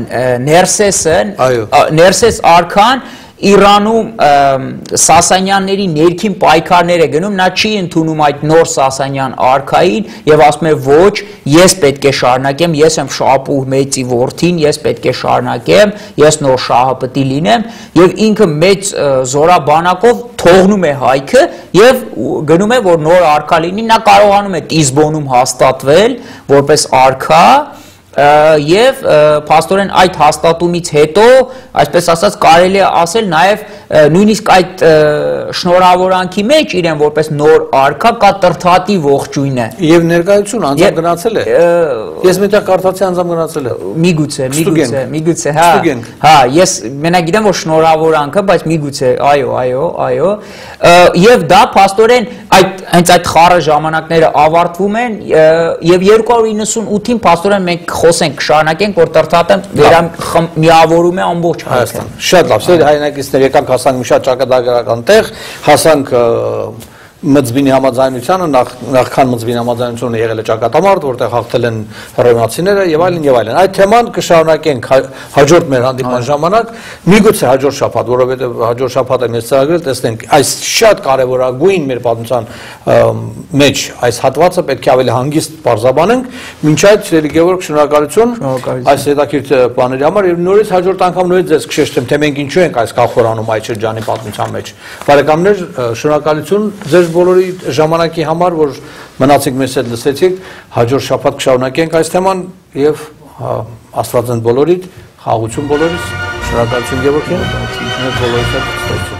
Ներսես արքան Իրանում Սասանյանների ներքին պայքարներ է գնում, նա չի ընդունում այդ նոր Սասանյան արքային եւ ասում է ոչ, ես պետք է շարունակեմ, ես եմ Շապուհ մեծի որդին, ես պետք է շարունակեմ, ես նոր շահը պետք է լինեմ եւ ինքը մեծ զորաբանակով թողնում է հայքը եւ գնում է որ նոր արքա լինի, նա կարողանում է Տիզբոնում հաստատվել որպես արքա եւ փաստորեն այդ հաստատումից հետո, այսպես ասած, կարելի է ասել նաեւ նույնիսկ այդ շնորհավորանքի մեջ իրեն որպես նոր արքա կա տրթատի ողջույնը եւ ներկայություն անձամբ գնացել է։ Ես միտեղ կարդացի անձամբ գնացել է։ Միգուցե, հա, ես մենակ գիտեմ որ շնորհավորանքը, բայց միգուցե, այո, եւ դա փաստորեն հենց այդ խառը ժամանակները ավարտվում են եւ 298-ին փաստորեն մենք խոսենք, շարունակենք, որ տրթատը միավորում է ամբողջ Հայաստան։ Շատ լավ, հայրենակիցներ եկանք հասանք մի շատ ճակատագրական տեղ, հասանք Մծվինի համաձայնությանը, նախքան Մծվինի համաձայնությունը եղել է ճակատամարտ, որտեղ հաղթել են հռոմեացիները եւ այլն եւ այլն։ Այդ թեման կշարունակենք հաջորդ մեր հանդիպման ժամանակ, միգուցե հաջորդ շաբաթ, որովհետեւ հաջորդ շաբաթը մեծ ծրագրել, տեսնենք այս շատ կարեւորագույն մեր պատմության մեջ այս հատվածը պետք է ավելի հանգիստ բարձրաբանենք։ Մինչ այդ, սիրելի Գևորգ, շնորհակալություն այս հետաքրքիր բաների համար եւ նորից հաջորդ անգամ նորից ձեզ կշեշտեմ, թե մենք ինչու ենք այս կախորանում այդ շրջանի պատմության մեջ։ Բարեկամներ, շնորհակալություն ձեզ բոլորի ժամանակի համար, որ մնացիք մեզ հետ լսեցիք, հաջորդ շաբաթ կշարունակենք այս թեման եւ Աստված ընդ բոլորիդ, խաղաղություն բոլորիս, շնորհակալություն Գևորգին, բոլորիս հետ